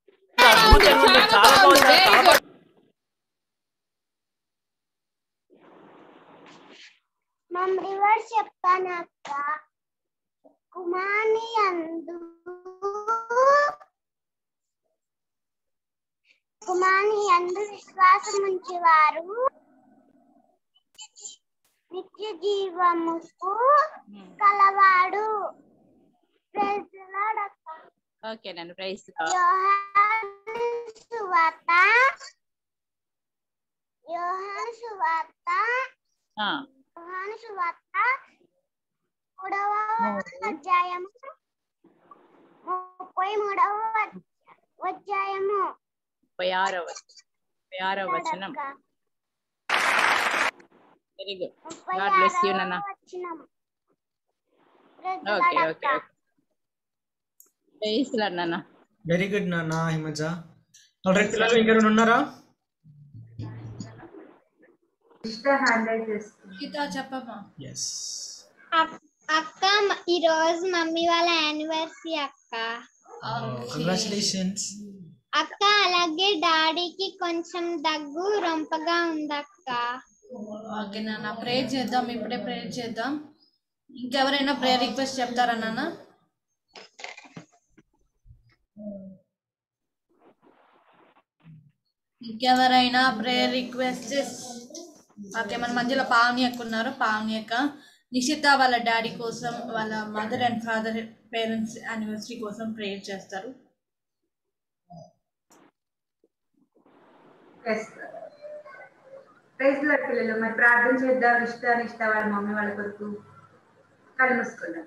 మమ్ రివర్స్ చెప్తాను అక్క. కుమాని అందు కుమాని అందు విశ్వాసం ఉంచేవారు నిత్య జీవముకు కలవాడు. ప్రైజ్ ది లార్డ్ అక్క. ఓకే నన్ను ప్రైజ్ యోహాను సువార్త యోహాను సువార్త యోహాను సువార్త మూడవ అధ్యాయము ముప్పై మూడవ అధ్యాయము ముప్పై ఆరవ ముప్పై ఆరవ వచనం. Very good. God bless you నాన్న. ఓకే ఓకే ప్రైజ్ లార్డ్ నాన్న. వెరీ గుడ్ నాన్న హిమజ. ఆల్రైట్ పిల్లలు ఇంకెవరైనా ఉన్నారా? చెప్పమ్మా. yes అక్క ఈ రోజు మమ్మీ వాళ్ళ యానివర్సరీ అక్క. కంగ్రాచులేషన్స్ అక్క. అలాగే డాడీకి కొంచెం దగ్గు రొంపగా ఉందక్క. ఓకే నాన్న ప్రేయర్ చేద్దాం. ఇప్పుడే ప్రేయర్ చేద్దాం. ఇంకెవరైనా ప్రేయర్ రిక్వెస్ట్ చెప్తారా నాన్న? ఇంకెవరైనా ప్రేయర్ రిక్వెస్ట్? ఓకే మన మధ్యలో పావని అక్క ఉన్నారు. పావని అక్క నిషిత వాళ్ళ డాడీ కోసం వాళ్ళ mother and father parents anniversary కోసం ప్రేయర్ చేస్తారు. ప్రైజ్ లార్డ్ పిల్లలు. మరి ప్రార్థన చేద్దాం. ఇష్ట నిష్ట వాళ్ళ మమ్మీ వాళ్ళ కొరకు కళ్ళు మూసుకుందాం.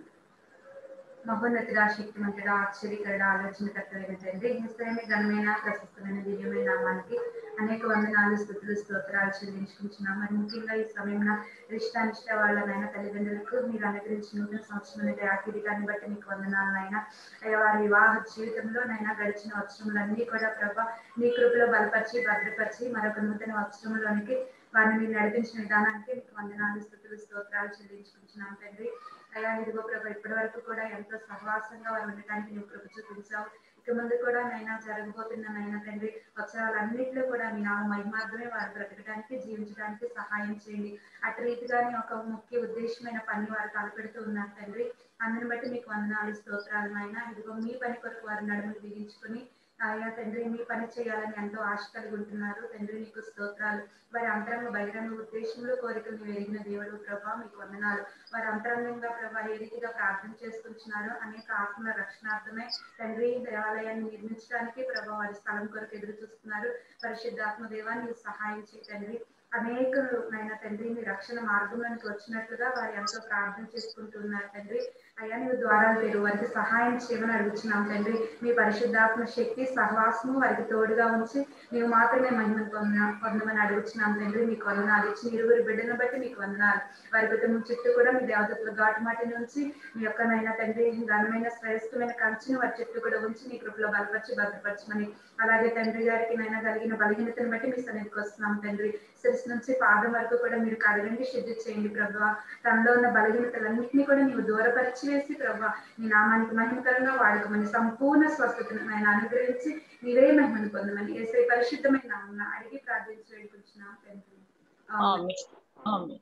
మహోన్నతుడా, శక్తిమంతుడా, ఆశ్చర్యకరుడా, ఆలోచనకర్తమైన తండ్రి, నిశ్చయమే ఘనమైన ప్రశస్తమైన దివ్యమైన నామానికి అనేక వందనాలు, స్తుతులు, స్తోత్రాలు చెల్లించుకుంటున్నాం. మరి ముఖ్యంగా ఈ సమయంలో ఇష్టానిష్ట వాళ్ళనైనా తల్లిదండ్రులకు మీరు అనుగ్రహించిన నూతన సంవత్సరం ఆఖరికాన్ని బట్టి మీకు వందనాలనైనా. అయ్యా వారి వివాహ జీవితంలోనైనా గడిచిన వత్సరములన్నీ కూడా ప్రభా నీ కృపలో బలపరిచి భద్రపరిచి మరొక నూతన వత్సరంలోనికి వారిని మీరు నడిపించిన విధానానికి మీకు వందనాలు, స్తుతులు, స్తోత్రాలు చెల్లించుకుంటున్నాం తండ్రి. అయ్యా ఇదిగో ప్రభా ఇప్పటి వరకు కూడా ఎంతో సహవాసంగా వారు ఉండటానికి నువ్వు కృప చూపించావు. ఇక ముందు కూడా నైనా జరగబోతున్న నైనా తండ్రి వత్సరాలన్నింటిలో కూడా మీ నామ మహిమార్థమే వారు బ్రతకడానికి జీవించడానికి సహాయం చేయండి. అటు రీతిగానే ఒక ముఖ్య ఉద్దేశమైన పని వారు తలపెడుతూ ఉన్నారు తండ్రి. అందుని బట్టి మీకు వందనాలు, స్తోత్రాలు నాయన. ఇదిగో మీ పని కొరకు వారు నడుములు బిగించుకుని ఆయా తండ్రి మీ పని చేయాలని ఎంతో ఆశ కలిగి ఉంటున్నారు తండ్రి. నీకు స్తోత్రాలు. వారి అంతరంగ బహిరంగ ఉద్దేశంలో కోరికలు మీరు ఎరిగిన దేవుడు ప్రభా మీకు వందనాలు. వారి అంతరంగంగా ప్రభా ఏ రీతిగా ప్రార్థన చేసుకుంటున్నారు అనేక ఆత్మల రక్షణార్థమే తండ్రి దేవాలయాన్ని నిర్మించడానికి ప్రభా వారి స్థలం కొరకు ఎదురు చూస్తున్నారు. పరిశుద్ధాత్మ దేవా నీవు సహాయం చేయి తండ్రి. అనేకులు నైనా తండ్రి మీ రక్షణ మార్గంలోనికి వచ్చినట్లుగా వారు ఎంతో ప్రార్థన చేసుకుంటున్నారు తండ్రి. అయ్యా నీవు ద్వారాలు తెరు వారికి సహాయం చేయమని అడుగుతున్నాం తండ్రి. మీ పరిశుద్ధాత్మ శక్తి సహవాసము వారికి తోడుగా ఉంచి నీవు మాత్రమే మహిమను పొంద పొందమని అడుగుతున్నాం తండ్రి. మీకు వందనాలు. ఇచ్చిన ఇరువురు బిడ్డను బట్టి మీకు వందనాలు. వారి కుటుంబం చుట్టూ కూడా మీ దేవతల ఘాటు మాటి నుంచి మీ యొక్కనైనా తండ్రి ఘనమైన శ్రేష్టమైన కంచెను వారి చుట్టూ కూడా ఉంచి నీ కృపలో బలపరిచి భద్రపరచమని, అలాగే తండ్రి గారికి నైనా కలిగిన బలహీనతను బట్టి మీ సన్నిధికి వస్తున్నాం తండ్రి. శిరస్సు నుంచి పాదం వరకు కూడా మీరు కడగండి, శుద్ధి చేయండి ప్రభా. తనలో ఉన్న బలహీనతలన్నింటినీ కూడా నీవు దూరపరిచి వేసి ప్రభా నీ నామానికి మహిమకరంగా వాడుకోమని సంపూర్ణ స్వస్థతను ఆయన అనుగ్రహించి నీవే మహిమను పొందమని యేసయ్య పరిశుద్ధమైన నామమున అడిగి ప్రార్థించి వేడుకుంటున్నాం తండ్రి. ఆమేన్. ఆమేన్.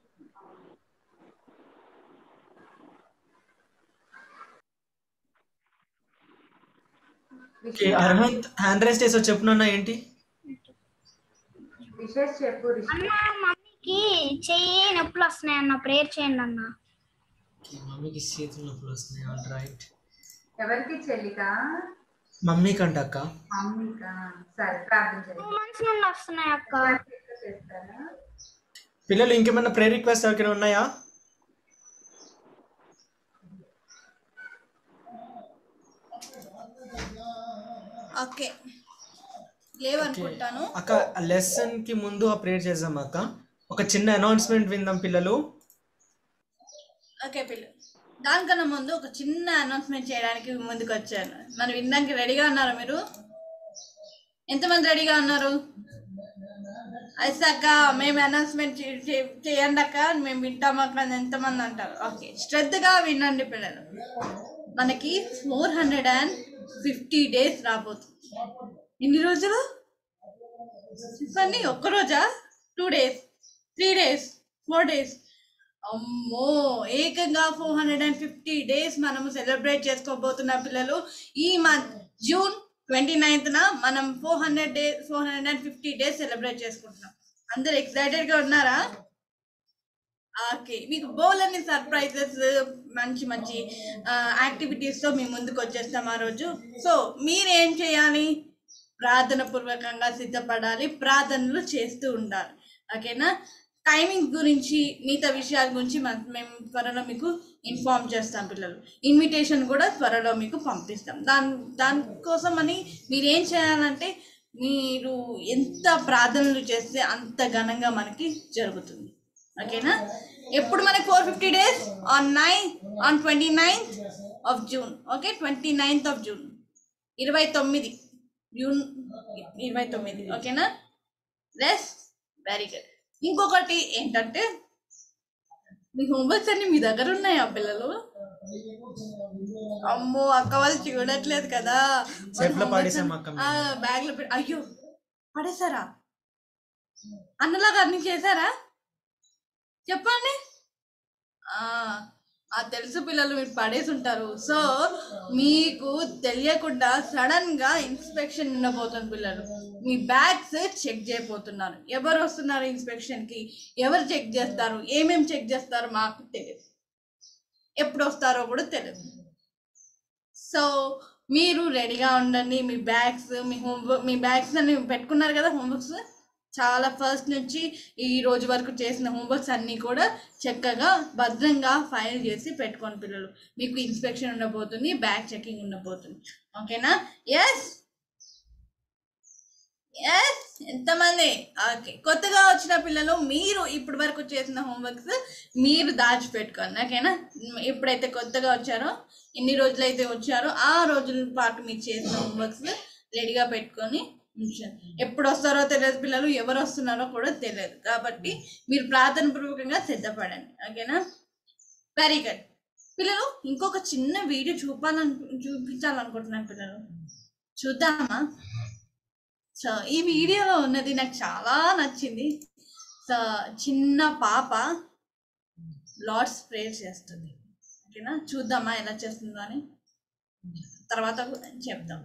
అర్హంత్ హ్యాండ్ రైస్ చేసో చెప్పు నాన్న ఏంటి విశేష్ చెప్పు. మమ్మీకి చెయ్యి నొప్పులు వస్తున్నాయి అన్న, ప్రేయర్ చేయండి అన్న. మమ్మీకి చేతులు నొప్పులు వస్తున్నాయి. All right. ఎవరికి చెల్లికా? మమ్మీ కంట అక్క. మమ్మీకా? సరే ప్రార్థన చేయండి. టూ మంత్స్ నుండి వస్తున్నాయి అక్క. చేస్తారా? పిల్లలు ఇంకేమైనా ప్రేయర్ రిక్వెస్ట్ ఎవరికైనా ఉన్నాయా? ఓకే లేవనుకుంటాను. అక్క లెసన్ కి ముందు ఆ ప్రేయర్ చేద్దాం అక్క. ఒక చిన్న అనౌన్స్మెంట్ విందాం పిల్లలు. ఓకే పిల్లలు, దానికన్నా ముందు ఒక చిన్న అనౌన్స్మెంట్ చేయడానికి ముందుకు వచ్చాను. మనం వినడానికి రెడీగా ఉన్నారా? మీరు ఎంతమంది రెడీగా ఉన్నారు? అక్క మేము అనౌన్స్మెంట్ చేయండి అక్క, మేము వింటాం అక్క అని ఎంతమంది అంటారు? ఓకే, శ్రద్ధగా వినండి పిల్లలు. మనకి four hundred and fifty days రాబోతుంది. ఎన్ని రోజులు చెప్పండి? ఒక్క రోజా? Two days three days four days అమ్మో, ఏకంగా four hundred and fifty days మనము సెలబ్రేట్ చేసుకోబోతున్నాం పిల్లలు. ఈ మంత్ జూన్ ట్వంటీ నైన్త్న మనం four hundred day four hundred and fifty days celebrate చేసుకుంటున్నాం. అందరు ఎక్సైటెడ్గా ఉన్నారా? ఓకే, మీకు బోలెన్ని సర్ప్రైజెస్, మంచి మంచి యాక్టివిటీస్తో మీ ముందుకు వచ్చేస్తాం ఆ రోజు. సో మీరేం చేయాలి? ప్రార్థన పూర్వకంగా సిద్ధపడాలి, ప్రార్థనలు చేస్తూ ఉండాలి. ఓకేనా? టైమింగ్ గురించి మిగతా విషయాల గురించి మేము త్వరలో మీకు ఇన్ఫార్మ్ చేస్తాం పిల్లలు. ఇన్విటేషన్ కూడా త్వరలో మీకు పంపిస్తాం. దాని దానికోసం అని మీరు ఏం చేయాలంటే, మీరు ఎంత ప్రార్థనలు చేస్తే అంత ఘనంగా మనకి జరుగుతుంది. ఓకేనా? ఎప్పుడు మనకి four fifty days on nine on twenty ninth of June. Okay, twenty ninth of June, ఇరవై తొమ్మిది జూన్ ఇరవై తొమ్మిది. ఓకేనా? లెస్ వెరీ గుడ్. ఇంకొకటి ఏంటంటే, మీ హోంవర్క్స్ అన్ని మీ దగ్గర ఉన్నాయా పిల్లలు? అమ్మో, అక్క వాళ్ళు చూడట్లేదు కదా. బ్యాగ్ లో అయ్యో పడేసారా? అన్నలాగా అన్ని చేశారా? చెప్పండి. తెలుసు పిల్లలు, మీరు పడేసి ఉంటారు. సో మీకు తెలియకుండా సడన్ గా ఇన్స్పెక్షన్ ఉండబోతుంది పిల్లలు. మీ బ్యాగ్స్ చెక్ చేయబోతున్నారు. ఎవరు వస్తున్నారు ఇన్స్పెక్షన్ కి, ఎవరు చెక్ చేస్తారు, ఏమేమి చెక్ చేస్తారో మాకు తెలియదు, ఎప్పుడు వస్తారో కూడా తెలియదు. సో మీరు రెడీగా ఉండండి. మీ బ్యాగ్స్ మీ హోంవర్క్ మీ బ్యాగ్స్ అన్ని పెట్టుకున్నారు కదా? హోంవర్క్స్ చాలా ఫస్ట్ నుంచి ఈ రోజు వరకు చేసిన హోంవర్క్స్ అన్నీ కూడా చక్కగా భద్రంగా ఫైల్ చేసి పెట్టుకోండి పిల్లలు. మీకు ఇన్స్పెక్షన్ ఉండబోతుంది, బ్యాగ్ చెకింగ్ ఉండబోతుంది. ఓకేనా? ఎస్ ఎస్ ఎంతమంది? ఓకే, కొత్తగా వచ్చిన పిల్లలు మీరు ఇప్పటి వరకు చేసిన హోంవర్క్స్ మీరు దాచిపెట్టుకోండి. ఓకేనా? ఎప్పుడైతే కొత్తగా వచ్చారో, ఎన్ని రోజులైతే వచ్చారో ఆ రోజుల పాటు మీరు చేసిన హోంవర్క్స్ రెడీగా పెట్టుకొని ఉంచండి. ఎప్పుడు వస్తారో తెలియదు పిల్లలు, ఎవరు వస్తున్నారో కూడా తెలియదు. కాబట్టి మీరు ప్రార్థన పూర్వకంగా సిద్ధపడండి. ఓకేనా? వెరీ గుడ్ పిల్లలు. ఇంకొక చిన్న వీడియో చూపాలను చూపించాలనుకుంటున్నాను పిల్లలు, చూద్దామా? సో ఈ వీడియోలో ఉన్నది నాకు చాలా నచ్చింది. సో చిన్న పాప లార్డ్స్ ప్రేయర్ చేస్తుంది. ఓకేనా? చూద్దామా ఎలా చేస్తుందో అని, తర్వాత చెప్తాం.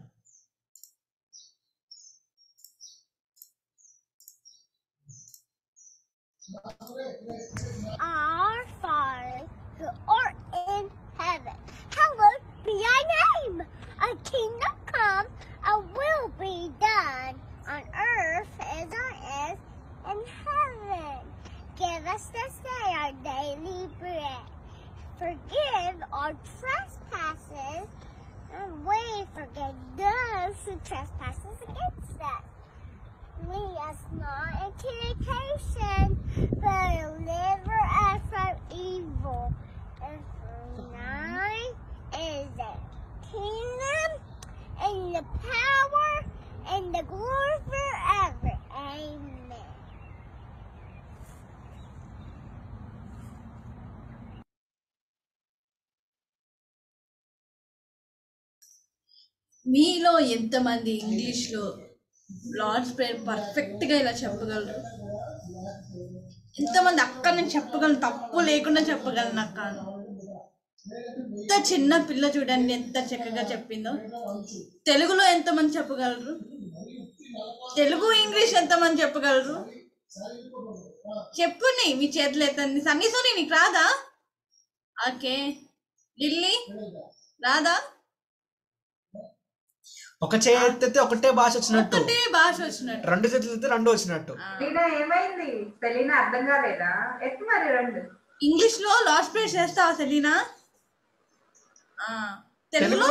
Our Father, who art in heaven, hallowed be thy name. A kingdom come, a will be done on earth as it is in heaven. Give us this day our daily bread. Forgive our trespasses, and we forgive those who trespasses against us. Lead us not into temptation, but deliver us from evil. And for thine is the kingdom, and the power, and the glory forever. Amen. మీలో ఎంతమంది ఇంగ్లీష్లో Lord's prayer పర్ఫెక్ట్గా ఇలా చెప్పగలరు? ఎంతమంది అక్క నేను చెప్పగలను, తప్పు లేకుండా చెప్పగలను అక్క? ఎంత చిన్న పిల్ల చూడండి ఎంత చక్కగా చెప్పిందో. తెలుగులో ఎంతమంది చెప్పగలరు? తెలుగు ఇంగ్లీష్ ఎంతమంది చెప్పగలరు? చెప్పుని మీ చేతులు ఎత్తండి. సన్నీ సోని నీకు రాదా? ఓకే, లిల్లీ రాదా? ఒక చేయి ఎత్తితే ఒకటే భాష వచ్చినట్టు, ఒకటే భాష వచ్చినట్టు, రెండు చేతులు ఎత్తితే రెండు వచ్చినట్టు. నీనా ఏమైంది సెలీనా? అర్థం కాలేదా? ఎత్తు మరి రెండు. ఇంగ్లీష్ లో లాస్ట్ ప్లేస్ చేస్తావా సెలీనా? తెలుగులో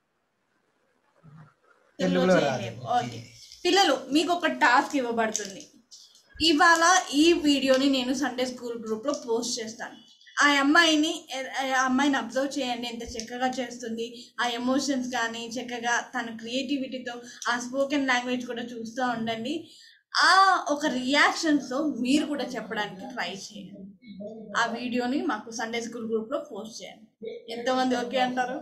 తెలుగులో చేయలేము. ఓకే పిల్లలు, మీకు ఒక టాస్క్ ఇవ్వబడుతుంది. ఇవాళ ఈ వీడియోని నేను సండే స్కూల్ గ్రూప్ లో పోస్ట్ చేస్తాను. ఆ అమ్మాయిని ఆ అమ్మాయిని అబ్జర్వ్ చేయండి, ఎంత చక్కగా చేస్తుంది, ఆ ఎమోషన్స్ కానీ చక్కగా తన క్రియేటివిటీతో ఆ స్పోకెన్ లాంగ్వేజ్ కూడా చూస్తూ ఉండండి. ఆ ఒక రియాక్షన్స్తో మీరు కూడా చెప్పడానికి ట్రై చేయండి. ఆ వీడియోని మాకు సండే స్కూల్ గ్రూప్ లో పోస్ట్ చేయండి. ఎంతమంది ఓకే అంటారు?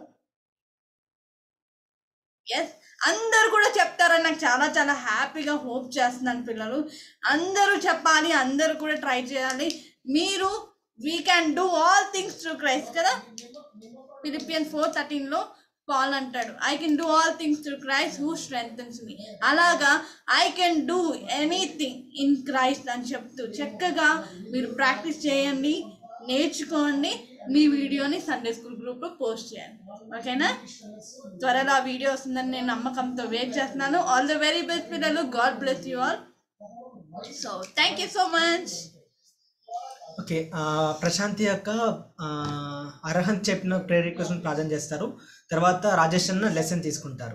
ఎస్, అందరు కూడా చెప్తారని నాకు చాలా చాలా హ్యాపీగా హోప్ చేస్తున్నాను. పిల్లలు అందరూ చెప్పాలి, అందరూ కూడా ట్రై చేయాలి. మీరు we can do all things through Christ కదా, ఫిలిపియన్స్ ఫోర్ థర్టీన్ లో పాల్ అంటాడు, I can do all things through Christ who strengthens me. అలాగా I can do anything in Christ అని చెప్తూ చక్కగా మీరు ప్రాక్టీస్ చేయండి, నేర్చుకోండి. మీ వీడియోని సండే స్కూల్ గ్రూప్ లో పోస్ట్ చేయండి. ఓకేనా? త్వరలో ఆ వీడియో వస్తుందని నేను నమ్మకంతో వెయిట్ చేస్తున్నాను. ఆల్ ద వెరీ బెస్ట్ పిల్లలు. God bless you all. So thank you so much. Okay, Prashanthi అక్క అర్హంత్ చెప్పిన ప్రేయర్ రిక్వెస్ట్ ప్రార్థన చేస్తారు. తర్వాత రాజేష్ అన్న లెసన్ తీసుకుంటారు.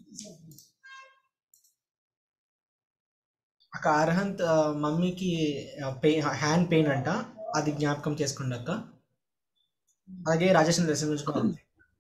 అక్క అర్హంత్ మమ్మీకి పెయిన్, హ్యాండ్ పెయిన్ అంట, అది జ్ఞాపకం చేసుకోండి అక్క. అలాగే రాజేష్ అన్న లెసన్ గురించి.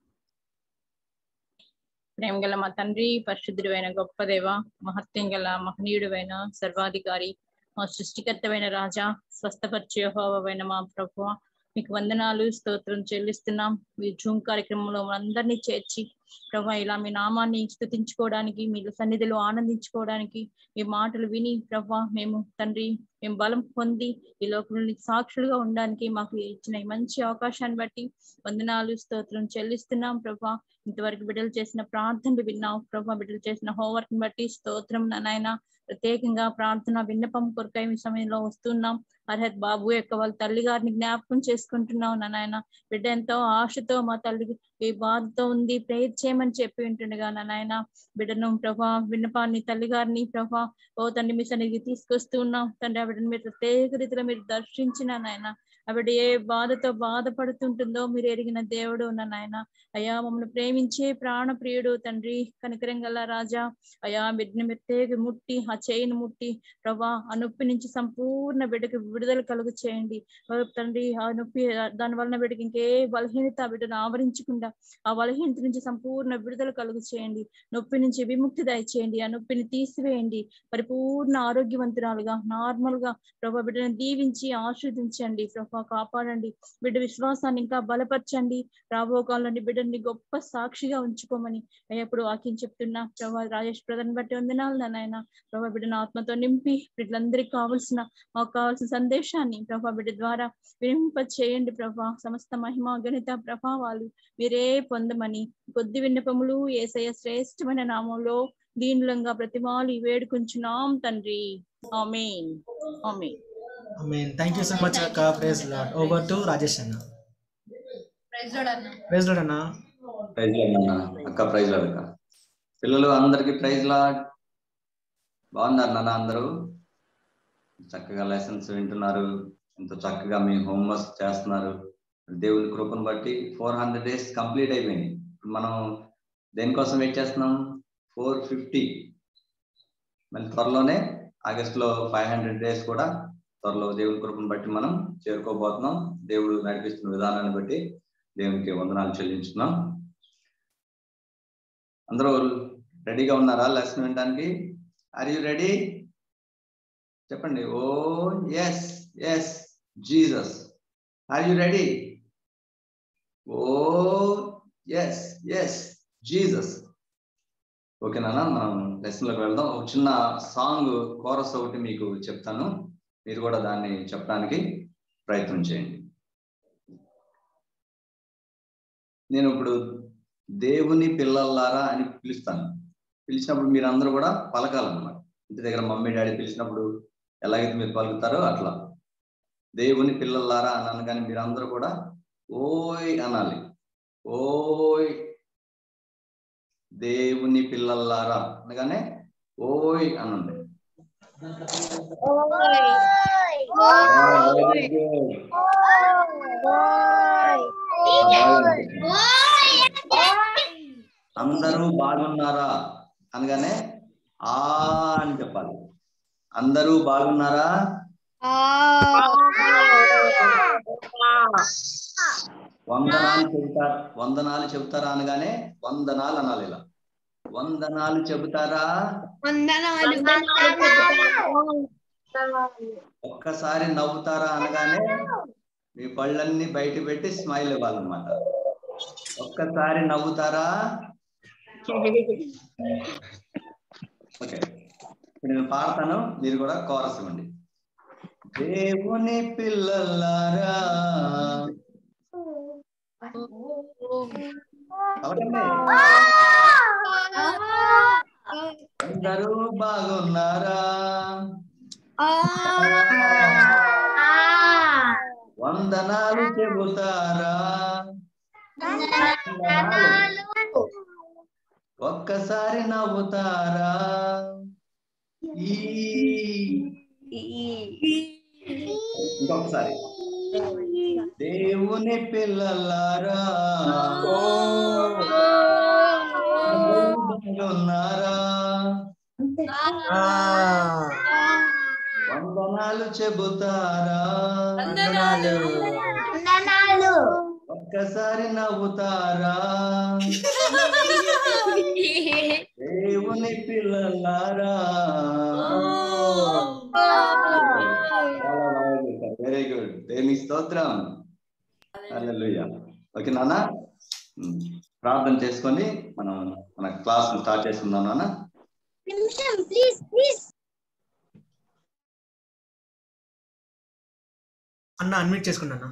ప్రేమ గల మా తండ్రి, పరిశుద్ధుడైన గొప్ప దేవ, మహత్యం గల మహనీయుడైన సర్వాధికారి, మా సృష్టికర్తమైన రాజా, స్వస్థపరిచే యెహోవావైన మా ప్రభువా, మీకు వందనాలు, స్తోత్రం చెల్లిస్తున్నాం. మీ జూమ్ కార్యక్రమంలో అందరినీ చేర్చి ప్రభా ఇలా మీ నామాన్ని స్తుతించుకోవడానికి, మీ సన్నిధిలో ఆనందించుకోవడానికి, మీ మాటలు విని ప్రభా మేము తండ్రి మేము బలం పొంది ఈ లోకంలో సాక్షులుగా ఉండడానికి మాకు ఇచ్చిన ఈ మంచి అవకాశాన్ని బట్టి వందనాలు, స్తోత్రం చెల్లిస్తున్నాం. ప్రభా ఇంతవరకు బిడ్డలు చేసిన ప్రార్థనలు విన్నాం ప్రభా, బిడ్డలు చేసిన హోంవర్క్ ని బట్టి స్తోత్రం నాయన. ప్రత్యేకంగా ప్రార్థన విన్నపం కొరకై ఈ సమయంలో వస్తున్నాం. అర్హత్ బాబు యొక్క వాళ్ళ తల్లి గారిని జ్ఞాపకం చేసుకుంటున్నాం నాయన. బిడ్డ ఎంతో ఆశతో మా తల్లి ఈ బాధతో ఉంది, ప్రేయర్ చేయమని చెప్పి ఉంటుండగా నాయన బిడ్డను ప్రభా విన్నపాన్ని తల్లి గారిని ప్రభా ఓ తండ్రి మీ సన్నిధికి తీసుకొస్తూ ఉన్నాం తండ్రి. ఆ బిడ్డను మీరు ప్రత్యేక రీతిలో మీరు దర్శించిన నాయన, ఆవిడ ఏ బాధతో బాధపడుతుంటుందో మీరు ఎరిగిన దేవుడు ఉన్న నాయన. అయ్యా మమ్మల్ని ప్రేమించే ప్రాణ ప్రియుడు తండ్రి, కనికరం గల రాజా, అయ్యా బిడ్డని ప్రత్యేక ముట్టి ఆ చేయిని ముట్టి ప్రభా ఆ నొప్పి నుంచి సంపూర్ణ బిడ్డకి విడుదల కలుగు చేయండి తండ్రి. ఆ నొప్పి దాని వలన బిడ్డకి ఇంకే బలహీనత బిడ్డను ఆవరించకుండా ఆ బలహీనత నుంచి సంపూర్ణ విడుదల కలుగు చేయండి. నొప్పి నుంచి విముక్తి దయచేయండి, ఆ నొప్పిని తీసివేయండి. పరిపూర్ణ ఆరోగ్యవంతురాలుగా నార్మల్ గా ప్రభా బిడ్డను దీవించి ఆశీర్వదించండి ప్రభా, కాపాడండి. బిడ్డ విశ్వాసాన్ని ఇంకా బలపరచండి. రాబో కాలంలో బిడ్డని గొప్ప సాక్షిగా ఉంచుకోమని ఎప్పుడు వాక్యం చెప్తున్నా ప్రభా. రాజేష్ ప్రధాని బట్టి వందనాలు నాయన. ప్రభా బిడ్డను ఆత్మతో నింపి బిడ్డలందరికీ కావాల్సిన మాకు కావాల్సిన సందేశాన్ని ప్రభా బిడ్డ ద్వారా వినింప చేయండి ప్రభా. సమస్త మహిమ గణిత ప్రభావాలు మీరే పొందమని కొద్ది విన్నపములు యేసయ్య శ్రేష్టమైన నామంలో దీనులంగా ప్రతిమాలు వేడుకుంటున్నాం తండ్రి. ఆమేన్ amen amen. Thank you so much అక్క. Praise Lord. Over to Rajesh అన్న. ప్రైజ్ లార్డ్ అన్న. ప్రైజ్ లార్డ్ అన్న. ప్రైజ్ లార్డ్ అన్న. అక్క ప్రైజ్ లార్డ్ అక్క. పిల్లలు అందరికి ప్రైజ్ లార్డ్. బాగున్నారు నాన్న అందరూ? చక్కగా లెసన్స్ వింటున్నారు, ఎంతో చక్కగా మీ హోంవర్క్ చేస్తున్నారు. దేవుని కృపను బట్టి ఫోర్ హండ్రెడ్ డేస్ కంప్లీట్ అయిపోయింది. మనం దేనికోసం వెయిట్ చేస్తున్నాం? Four fifty. మళ్ళీ త్వరలోనే ఆగస్ట్ లో ఫైవ్ హండ్రెడ్ డేస్ కూడా త్వరలో దేవుని కృపను బట్టి మనం చేరుకోబోతున్నాం. దేవుడు నడిపిస్తున్న విధానాన్ని బట్టి దేవునికి వందనాలు చెల్లించుకున్నాం. అందరూ రెడీగా ఉన్నారా లెసన్ వినడానికి? Are you ready? చెప్పండి. Oh yes yes Jesus. Are you ready? Oh yes yes Jesus. ఓకేనా? మనం లెసన్ లోకి వెళ్దాం. ఒక చిన్న సాంగ్ కోరస్ ఒకటి మీకు చెప్తాను, మీరు కూడా దాన్ని చెప్పడానికి ప్రయత్నం చేయండి. నేను ఇప్పుడు దేవుని పిల్లలారా అని పిలుస్తాను. పిలిచినప్పుడు మీరు అందరూ కూడా పలకాలన్నమాట. ఇంటి దగ్గర మమ్మీ డాడీ పిలిచినప్పుడు ఎలాగైతే మీరు పలుకుతారో అట్లా దేవుని పిల్లలారా అన్నాను. కానీ మీరు అందరూ కూడా ఓయ్ అనాలి. ఓయ్ దేవుని పిల్లల్లారా అనగానే ఓయ్ అనండి. అందరూ బాగున్నారా అనగానే ఆ అని చెప్పాలి. అందరూ బాగున్నారా? వందనాలు చెబుతారా? వందనాలు చెబుతారా అనగానే వందనాలు అనాలి. ఇలా వందనాలు చెబుతారా? ఒక్కసారి నవ్వుతారా అనగానే మీ పళ్ళన్నీ బయట పెట్టి స్మైల్ ఇవ్వాలన్నమాట. ఒక్కసారి నవ్వుతారా? ఓకే, ఇప్పుడు నేను పాడతాను, మీరు కూడా కోరస్ ఇవ్వండి. దేవుని పిల్లలారా అందరూ బాగున్నారా? వందనాలు చెబుతారా? ఒక్కసారి నవ్వుతారా? ఇంకొకసారి దేవుని పిల్లలారా ఉన్నారా? వందనాలు చెబుతారా? ఒక్కసారి నవ్వుతారా? దేవుని పిల్లలారా. వెరీ గుడ్, దేవుని స్తోత్రం. హల్లెలూయా. ఓకే నాన్న, ప్రార్థన చేసుకొని మనం మన క్లాస్ స్టార్ట్ చేసుకుందాం నాన్న. అన్న అన్మ్యూట్ చేసుకున్నా.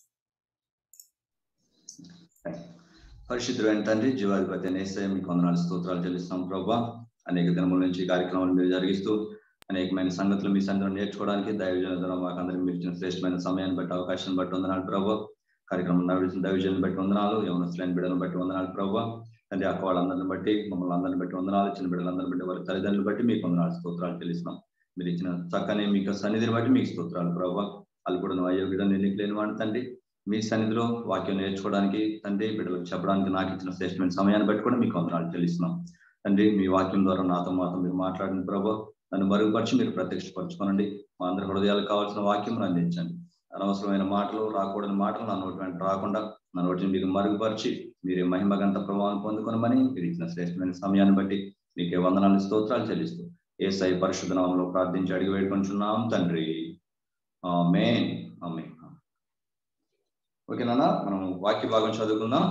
పరిశుద్ధుడైన తండ్రి, జీవాధిపతి యేసయ్య మీకు వందనాలు స్తోత్రాలు చెల్లిస్తాం ప్రభువా. అనేక దినముల నుంచి కార్యక్రమాలు మీరు జరిగిస్తూ అనేకమైన సంగతులు మీ సంగతులు నేర్చుకోవడానికి దైవజనుల మాకు అందరికి మీరు ఇచ్చిన శ్రేష్టమైన సమయాన్ని బట్టి అవకాశం బట్టి వందనాలు ప్రభు. కార్యక్రమం నడిచిన దైవజనులను బట్టి వందనాలు, యవనస్తులైన బిడ్డలను బట్టి వందనాలు ప్రభు. తండ్రి అక్క వాళ్ళందరిని బట్టి, మమ్మల్ని అందరిని బట్టి వందనాలు, చిన్న బిడ్డలందరిని బట్టి వారి తల్లిదండ్రులు బట్టి మీకు వందనాలు స్తోత్రాలు చెల్లిస్తున్నాం. మీరు ఇచ్చిన చక్కని మీకు సన్నిధిని బట్టి మీకు స్తోత్రాలు ప్రభు. వాళ్ళు కూడా నువ్వు అయోగ్యుడని ఎన్నిక లేని వాడిని తండ్రి, మీ సన్నిధిలో వాక్యం నేర్చుకోవడానికి తండ్రి, బిడ్డలకు చెప్పడానికి నాకు ఇచ్చిన శ్రేష్టమైన సమయాన్ని బట్టి కూడా మీకు వందనాలు చెల్లిస్తున్నాం తండ్రి. మీ వాక్యం ద్వారా నాతో మాతో మీరు మాట్లాడిన ప్రభు, నన్ను మరుగుపరిచి మీరు ప్రత్యక్షపరచుకోనండి. మా అందరి హృదయాలకు కావాల్సిన వాక్యం అందించండి. అనవసరమైన మాటలు, రాకూడని మాటలు నా నోటి వెంట రాకుండా నా నోటిని మీరు మరుగుపరిచి మీరే మహిమగంత ప్రభావం పొందుకొనమని మీరు ఇచ్చిన శ్రేష్టమైన సమయాన్ని బట్టి మీకే వందనాలు స్తోత్రాలు చెల్లిస్తూ యేసయ్య పరిశుద్ధ నామములో ప్రార్థించి అడిగి వేడుకొంచున్నాం తండ్రి. ఆమేన్. ఆమేన్. ఓకేనా, మనం వాక్య భాగం చదువుకుందాం.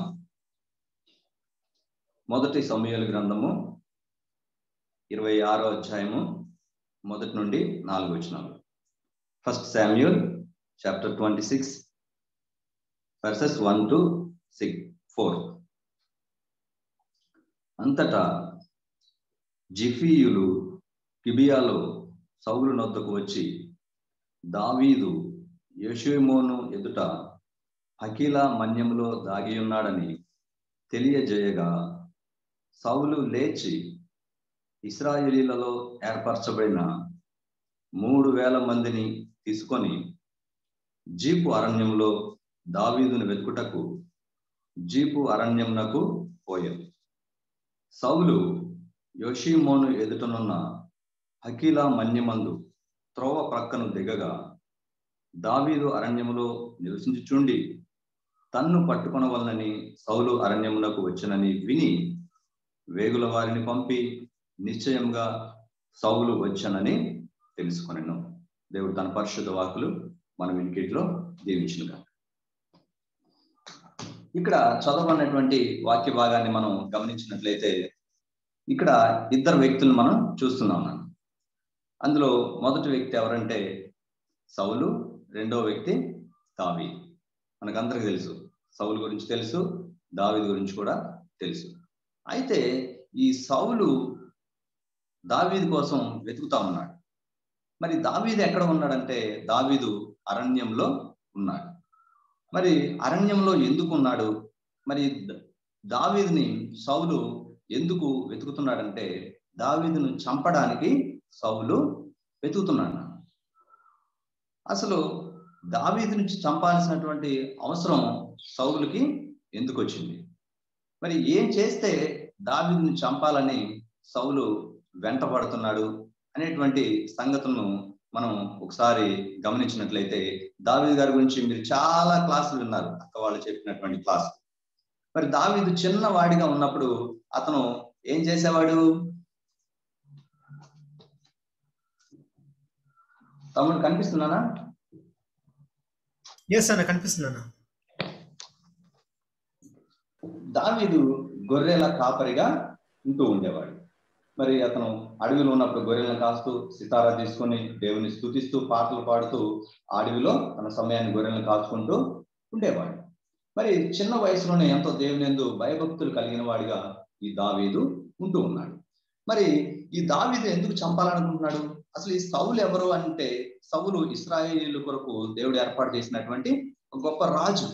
మొదటి సమూయేలు గ్రంథము ఇరవై ఆరో అధ్యాయము మొదటి నుండి నాలుగు వచనాలు. First Samuel chapter twenty six verses one two six four. అంతటా జిఫీయులు గిబియాలో సౌలు నొద్దకు వచ్చి దావీదు యెషూమోను ఎదుట హకీలా మన్యములో దాగి ఉన్నాడని తెలియజేయగా సౌలు లేచి ఇశ్రాయేలీలలో ఏర్పరచబడిన మూడు వేల మందిని తీసుకొని జీపు అరణ్యంలో దావీదును వెతుకుటకు జీపు అరణ్యమునకు పోయాడు. సౌలు యెషూమోను ఎదుటనున్న హకీలా మన్యమందు త్రోవ ప్రక్కను దిగగా దావీదు అరణ్యములో నివసించుచుండి తన్ను పట్టుకొనవలనని సౌలు అరణ్యమునకు వచ్చినని విని వేగుల వారిని పంపి నిశ్చయంగా సౌలు వచ్చనని తెలుసుకొనెను. దేవుడు తన పరిశుద్ధ వాక్కులు మన వినికిడిలో దీవించునుగా. ఇక్కడ చదవబడినటువంటి వాక్య భాగాన్ని మనం గమనించినట్లయితే ఇక్కడ ఇద్దరు వ్యక్తులు మనం చూస్తున్నాం. అందులో మొదటి వ్యక్తి ఎవరంటే సౌలు, రెండో వ్యక్తి దావీదు. మనకందరికి తెలుసు, సౌలు గురించి తెలుసు, దావీదు గురించి కూడా తెలుసు. అయితే ఈ సౌలు దావీదు కోసం వెతుకుతా ఉన్నాడు. మరి దావీదు ఎక్కడ ఉన్నాడంటే దావీదు అరణ్యంలో ఉన్నాడు. మరి అరణ్యంలో ఎందుకు ఉన్నాడు? మరి దావీదుని సౌలు ఎందుకు వెతుకుతున్నాడంటే దావీదును చంపడానికి సౌలు వెతుకుతున్నాడు. అసలు దావీదు నుంచి చంపాల్సినటువంటి అవసరం సౌలుకి ఎందుకు వచ్చింది? మరి ఏం చేస్తే దావీదుని చంపాలని సౌలు వెంటపడుతున్నాడు అనేటువంటి సంగతులను మనం ఒకసారి గమనించినట్లయితే, దావీదు గారి గురించి మీరు చాలా క్లాసులు విన్నారు, అక్క వాళ్ళు చెప్పినటువంటి క్లాస్. మరి దావీదు చిన్నవాడిగా ఉన్నప్పుడు అతను ఏం చేసేవాడు? తమ్ముడు కనిపిస్తున్నానా? ఎస్ అన్న, కనిపిస్తున్నానా? దావీదు గొర్రెల కాపరిగా ఉంటూ ఉండేవాడు. మరి అతను అడవిలో ఉన్నప్పుడు గొర్రెలను కాస్తూ సితారా తీసుకొని దేవుని స్తుతిస్తూ పాటలు పాడుతూ అడవిలో తన సమయాన్ని గొర్రెలను కాచుకుంటూ ఉండేవాడు. మరి చిన్న వయసులోనే ఎంతో దేవుని యందు భయభక్తులు కలిగిన వాడిగా ఈ దావీదు ఉంటూ ఉన్నాడు. మరి ఈ దావీదు ఎందుకు చంపాలనుకుంటున్నాడు? అసలు ఈ సౌలు ఎవరు అంటే, సౌలు ఇశ్రాయేలీయుల కొరకు దేవుడు ఏర్పాటు చేసినటువంటి ఒక గొప్ప రాజు.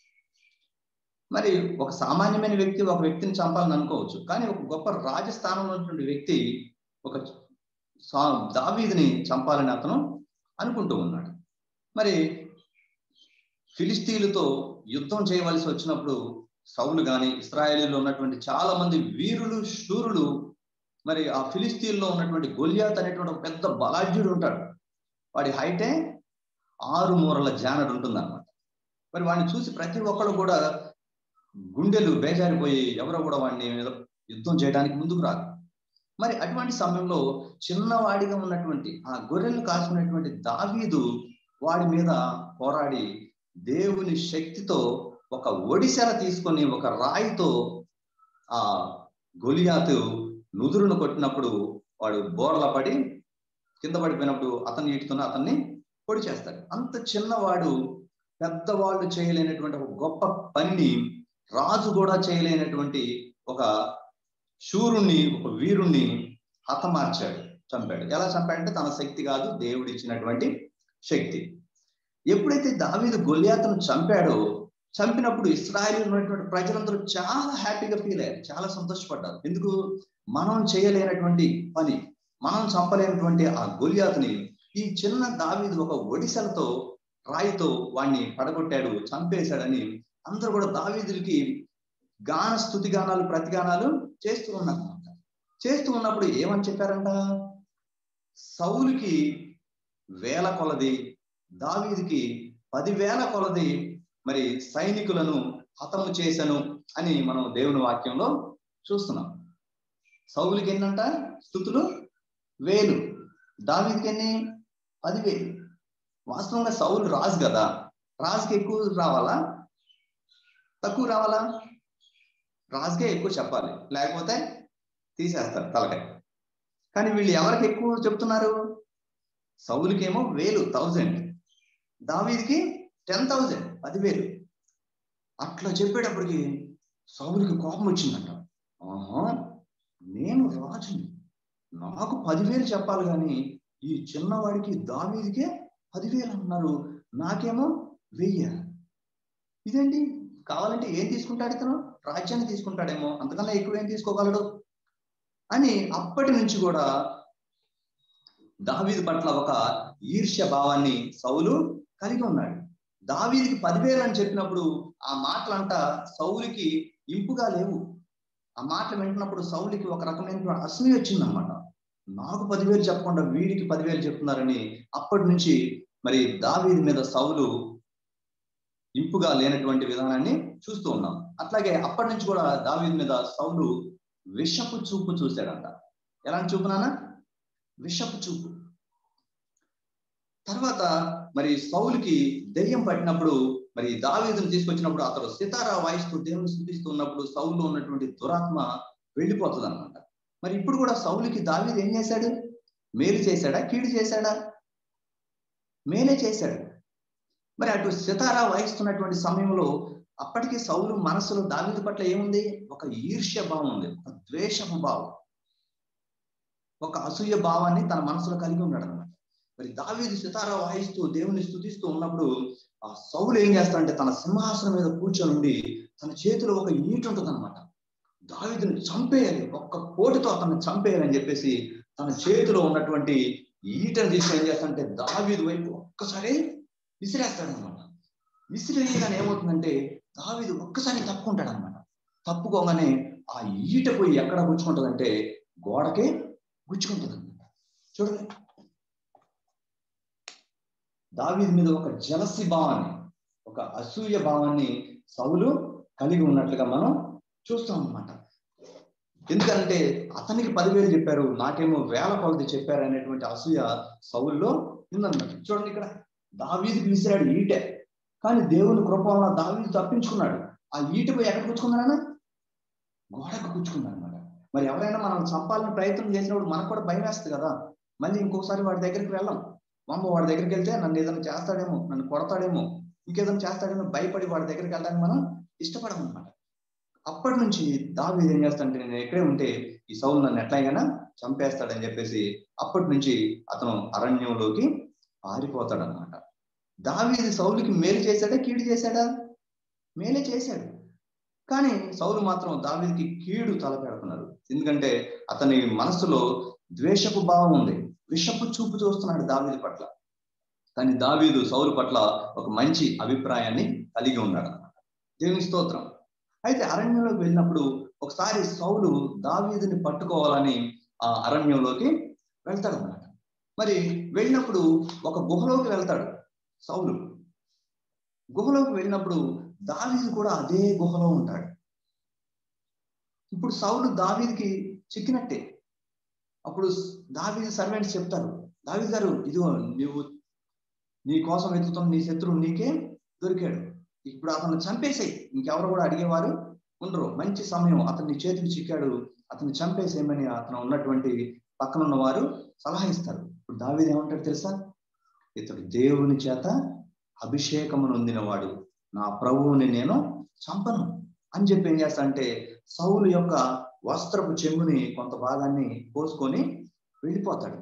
మరి ఒక సామాన్యమైన వ్యక్తి ఒక వ్యక్తిని చంపాలని అనుకోవచ్చు, కానీ ఒక గొప్ప రాజస్థానంలో ఉన్నటువంటి వ్యక్తి ఒక దావీదుని చంపాలని అతను అనుకుంటూ ఉన్నాడు. మరి ఫిలిస్తీన్లతో యుద్ధం చేయవలసి వచ్చినప్పుడు సౌలు గాని ఇశ్రాయేలీలో ఉన్నటువంటి చాలా మంది వీరులు శూరులు, మరి ఆ ఫిలిస్తీన్లో ఉన్నటువంటి గొల్యాత్ అనేటువంటి ఒక పెద్ద బలాఢ్యుడు ఉంటాడు. వాడి హైటే ఆరు మూరల జానడు ఉంటుంది అన్నమాట. మరి వాడిని చూసి ప్రతి ఒక్కరు కూడా గుండెలు బేజారిపోయి ఎవరో కూడా వాడిని మీద యుద్ధం చేయడానికి ముందుకు రాదు. మరి అటువంటి సమయంలో చిన్నవాడిగా ఉన్నటువంటి ఆ గొర్రెలు కాసుకునేటువంటి దావీదు వాడి మీద పోరాడి దేవుని శక్తితో ఒక ఒడిశెల తీసుకొని ఒక రాయితో ఆ గొలియాతు నుదురును కొట్టినప్పుడు వాడు బోర్ల పడి కింద పడిపోయినప్పుడు అతన్ని ఈటుతో అతన్ని పొడి చేస్తాడు. అంత చిన్నవాడు పెద్దవాళ్ళు చేయలేనటువంటి ఒక గొప్ప పనిని, రాజు కూడా చేయలేనటువంటి ఒక శూరుణ్ణి, ఒక వీరుణ్ణి హతమార్చాడు, చంపాడు. ఎలా చంపాడంటే తన శక్తి కాదు, దేవుడు ఇచ్చినటువంటి శక్తి. ఎప్పుడైతే దావీదు గొల్యాతును చంపాడో, చంపినప్పుడు ఇశ్రాయేలు ఉన్నటువంటి ప్రజలందరూ చాలా హ్యాపీగా ఫీల్ అయ్యారు, చాలా సంతోషపడ్డారు. ఎందుకు? మనం చేయలేనటువంటి పని, మనం చంపలేనటువంటి ఆ గొల్యాతుని ఈ చిన్న దావీదు ఒక ఒడిశలతో రాయితో వాడిని పడగొట్టాడు, చంపేశాడని అందరూ కూడా దావీదులకి గాన స్తుతి గానాలు ప్రతిగానాలు చేస్తూ ఉన్నారన్నమాట. చేస్తూ ఉన్నప్పుడు ఏమని చెప్పారంట? సౌలుకి వేల కొలది, దావీదుకి పదివేల కొలది మరి సైనికులను హతము చేశాను అని మనం దేవుని వాక్యంలో చూస్తున్నాం. సౌలుకి ఎన్నంట స్తుతులు వేలు, దావీదుకి ఎన్ని? పదివేలు. వాస్తవంగా సౌలు రాజు కదా, రాజుకి ఎక్కువ రావాలా తక్కువ రావాలా? రాజుకే ఎక్కువ చెప్పాలి, లేకపోతే తీసేస్తారు తలకాయ. కానీ వీళ్ళు ఎవరికి ఎక్కువ చెప్తున్నారు? సౌలుకేమో వేలు, థౌజండ్, దావీదుకి టెన్ థౌజండ్, పదివేలు. అట్లా చెప్పేటప్పటికి సౌలుకి కోపం వచ్చిందంట. ఆహా, నేను రాజుని, నాకు పదివేలు చెప్పాలి కానీ ఈ చిన్నవాడికి దావీదుకే పదివేలు అంటున్నారు, నాకేమో వెయ్య. ఇదేంటి? కావాలంటే ఏం తీసుకుంటాడు ఇతను? రాజ్యాన్ని తీసుకుంటాడేమో, అంతకన్నా ఎక్కువ ఏం తీసుకోగలడు అని అప్పటి నుంచి కూడా దావీదు పట్ల ఒక ఈర్ష్య భావాన్ని సౌలు కలిగి ఉన్నాడు. దావీదుకి పదివేలు అని చెప్పినప్పుడు ఆ మాటలంట సౌలుకి ఇంపుగా లేవు. ఆ మాటలు వింటున్నప్పుడు సౌలుకి ఒక రకమైన అసూయ వచ్చిందనమాట. నాకు పదివేలు చెప్పకుండా వీడికి పదివేలు చెప్తున్నారని అప్పటి నుంచి మరి దావీదు మీద సౌలు ఇంపుగా లేనటువంటి విధానాన్ని చూస్తూ ఉన్నాం. అట్లాగే అప్పటి నుంచి కూడా దావీదు మీద సౌలు విషపు చూపు చూశాడంట. ఎలాంటి చూపు నాన్న? విషపు చూపు. తర్వాత మరి సౌలుకి దెయ్యం పట్టినప్పుడు మరి దావీదును తీసుకొచ్చినప్పుడు అతడు సితారా వాయిస్తూ దేవుని స్తుతిస్తూ ఉన్నప్పుడు సౌలులో ఉన్నటువంటి దురాత్మ వెళ్ళిపోతుంది అనమాట. మరి ఇప్పుడు కూడా సౌలుకి దావీదు ఏం చేశాడు? మేలు చేశాడా, కీడు చేశాడా? మేలే చేశాడు. మరి అటు సితారా వాయిస్తున్నటువంటి సమయంలో అప్పటికి సౌలు మనసులో దావీదు పట్ల ఏముంది? ఒక ఈర్ష్య భావం ఉంది, ఒక ద్వేషపు భావం, ఒక అసూయ భావాన్ని తన మనసులో కలిగి ఉన్నాడు అనమాట. మరి దావీదు సితారా వాయిస్తూ దేవుని స్తుతిస్తూ ఉన్నప్పుడు ఆ సౌలు ఏం చేస్తాడంటే తన సింహాసనం మీద కూర్చొని ఉండి తన చేతిలో ఒక ఈట ఉంటుంది అనమాట. దావీదుని చంపేయాలి, ఒక్క పోటుతో అతన్ని చంపేయాలని చెప్పేసి తన చేతిలో ఉన్నటువంటి ఈటను తీసుకొని ఏం చేస్తాడంటే దావీదు వైపు ఒక్కసారి విసిరేస్తాడనమాట. విసిరేయగానే ఏమవుతుందంటే దావీదు ఒక్కసారి తప్పుకుంటాడు అనమాట. తప్పుకోగానే ఆ ఈట పోయి ఎక్కడ గుచ్చుకుంటుందంటే గోడకే గుచ్చుకుంటుంది అనమాట. చూడండి, దావీదు మీద ఒక జలసి భావాన్ని, ఒక అసూయ భావాన్ని సౌలు కలిగి ఉన్నట్లుగా మనం చూస్తాం అన్నమాట. ఎందుకంటే అతనికి పదివేలు చెప్పారు, నాకేమో వేల కొలది చెప్పారు అనేటువంటి అసూయ సౌలులో ఉందన్నమాట. చూడండి, ఇక్కడ దావీదుకి విసిరాడు ఈటే, కానీ దేవుని కృప వలన దావీదు తప్పించుకున్నాడు. ఆ ఈట పోయి ఎక్కడ కూర్చుకున్నాడన్నా గోడకు కూర్చుకున్నాడు అనమాట. మరి ఎవరైనా మనం చంపాలని ప్రయత్నం చేసినప్పుడు మనకు కూడా భయం వేస్తుంది కదా, మళ్ళీ ఇంకోసారి వాడి దగ్గరికి వెళ్ళాం. అమ్మ వాడి దగ్గరికి వెళ్తే నన్ను ఏదైనా చేస్తాడేమో, నన్ను కొడతాడేమో, ఇంకేదైనా చేస్తాడేమో భయపడి వాడి దగ్గరికి వెళ్ళడానికి మనం ఇష్టపడము అనమాట. అప్పటి నుంచి దావీదు ఏం చేస్తాడంటే నేను ఎక్కడే ఉంటే ఈ సౌలు నన్ను ఎట్లాగైనా చంపేస్తాడని చెప్పేసి అప్పటి నుంచి అతను అరణ్యంలోకి పారిపోతాడు అనమాట. దావీదు సౌలుకి మేలు చేశాడా కీడు చేశాడా? మేలే చేశాడు. కానీ సౌలు మాత్రం దావీదుకి కీడు తలపెడుతున్నారు. ఎందుకంటే అతని మనసులో ద్వేషపు భావం ఉంది, విషపు చూపు చూస్తున్నాడు దావీదు పట్ల. కానీ దావీదు సౌలు పట్ల ఒక మంచి అభిప్రాయాన్ని కలిగి ఉన్నాడు అన్నమాట. దేవుని స్తోత్రం. అయితే అరణ్యంలోకి వెళ్ళినప్పుడు ఒకసారి సౌలు దావీదుని పట్టుకోవాలని ఆ అరణ్యంలోకి వెళ్తాడు అన్నమాట. మరి వెళ్ళినప్పుడు ఒక గుహలోకి వెళ్తాడు సౌలు. గుహలోకి వెళ్ళినప్పుడు దావీదు కూడా అదే గుహలో ఉంటాడు. ఇప్పుడు సౌలు దావీదుకి చిక్కినట్టే. అప్పుడు దావీదు సర్వెంట్స్ చెప్తారు, దావీదు గారు ఇదిగో నువ్వు నీ కోసం వెతుకుతున్న నీ శత్రువు నీకే దొరికాడు, ఇప్పుడు అతను చంపేసేయి, ఇంకెవరు కూడా అడిగేవారు ఉండరు, మంచి సమయం, అతన్ని చేతికి చిక్కాడు, అతన్ని చంపేసేయమని అతను ఉన్నటువంటి పక్కన ఉన్న వారు సలహా ఇస్తారు. ఇప్పుడు దావీదు ఏమంటాడు తెలుసా? ఇతడు దేవుని చేత అభిషేకము నొందినవాడు, నా ప్రభువుని నేను చంపను అని చెప్పి ఏం చేస్తా అంటే సౌలు యొక్క వస్త్రపు చెంగుని కొంత భాగాన్ని కోసుకొని వెళ్ళిపోతాడు.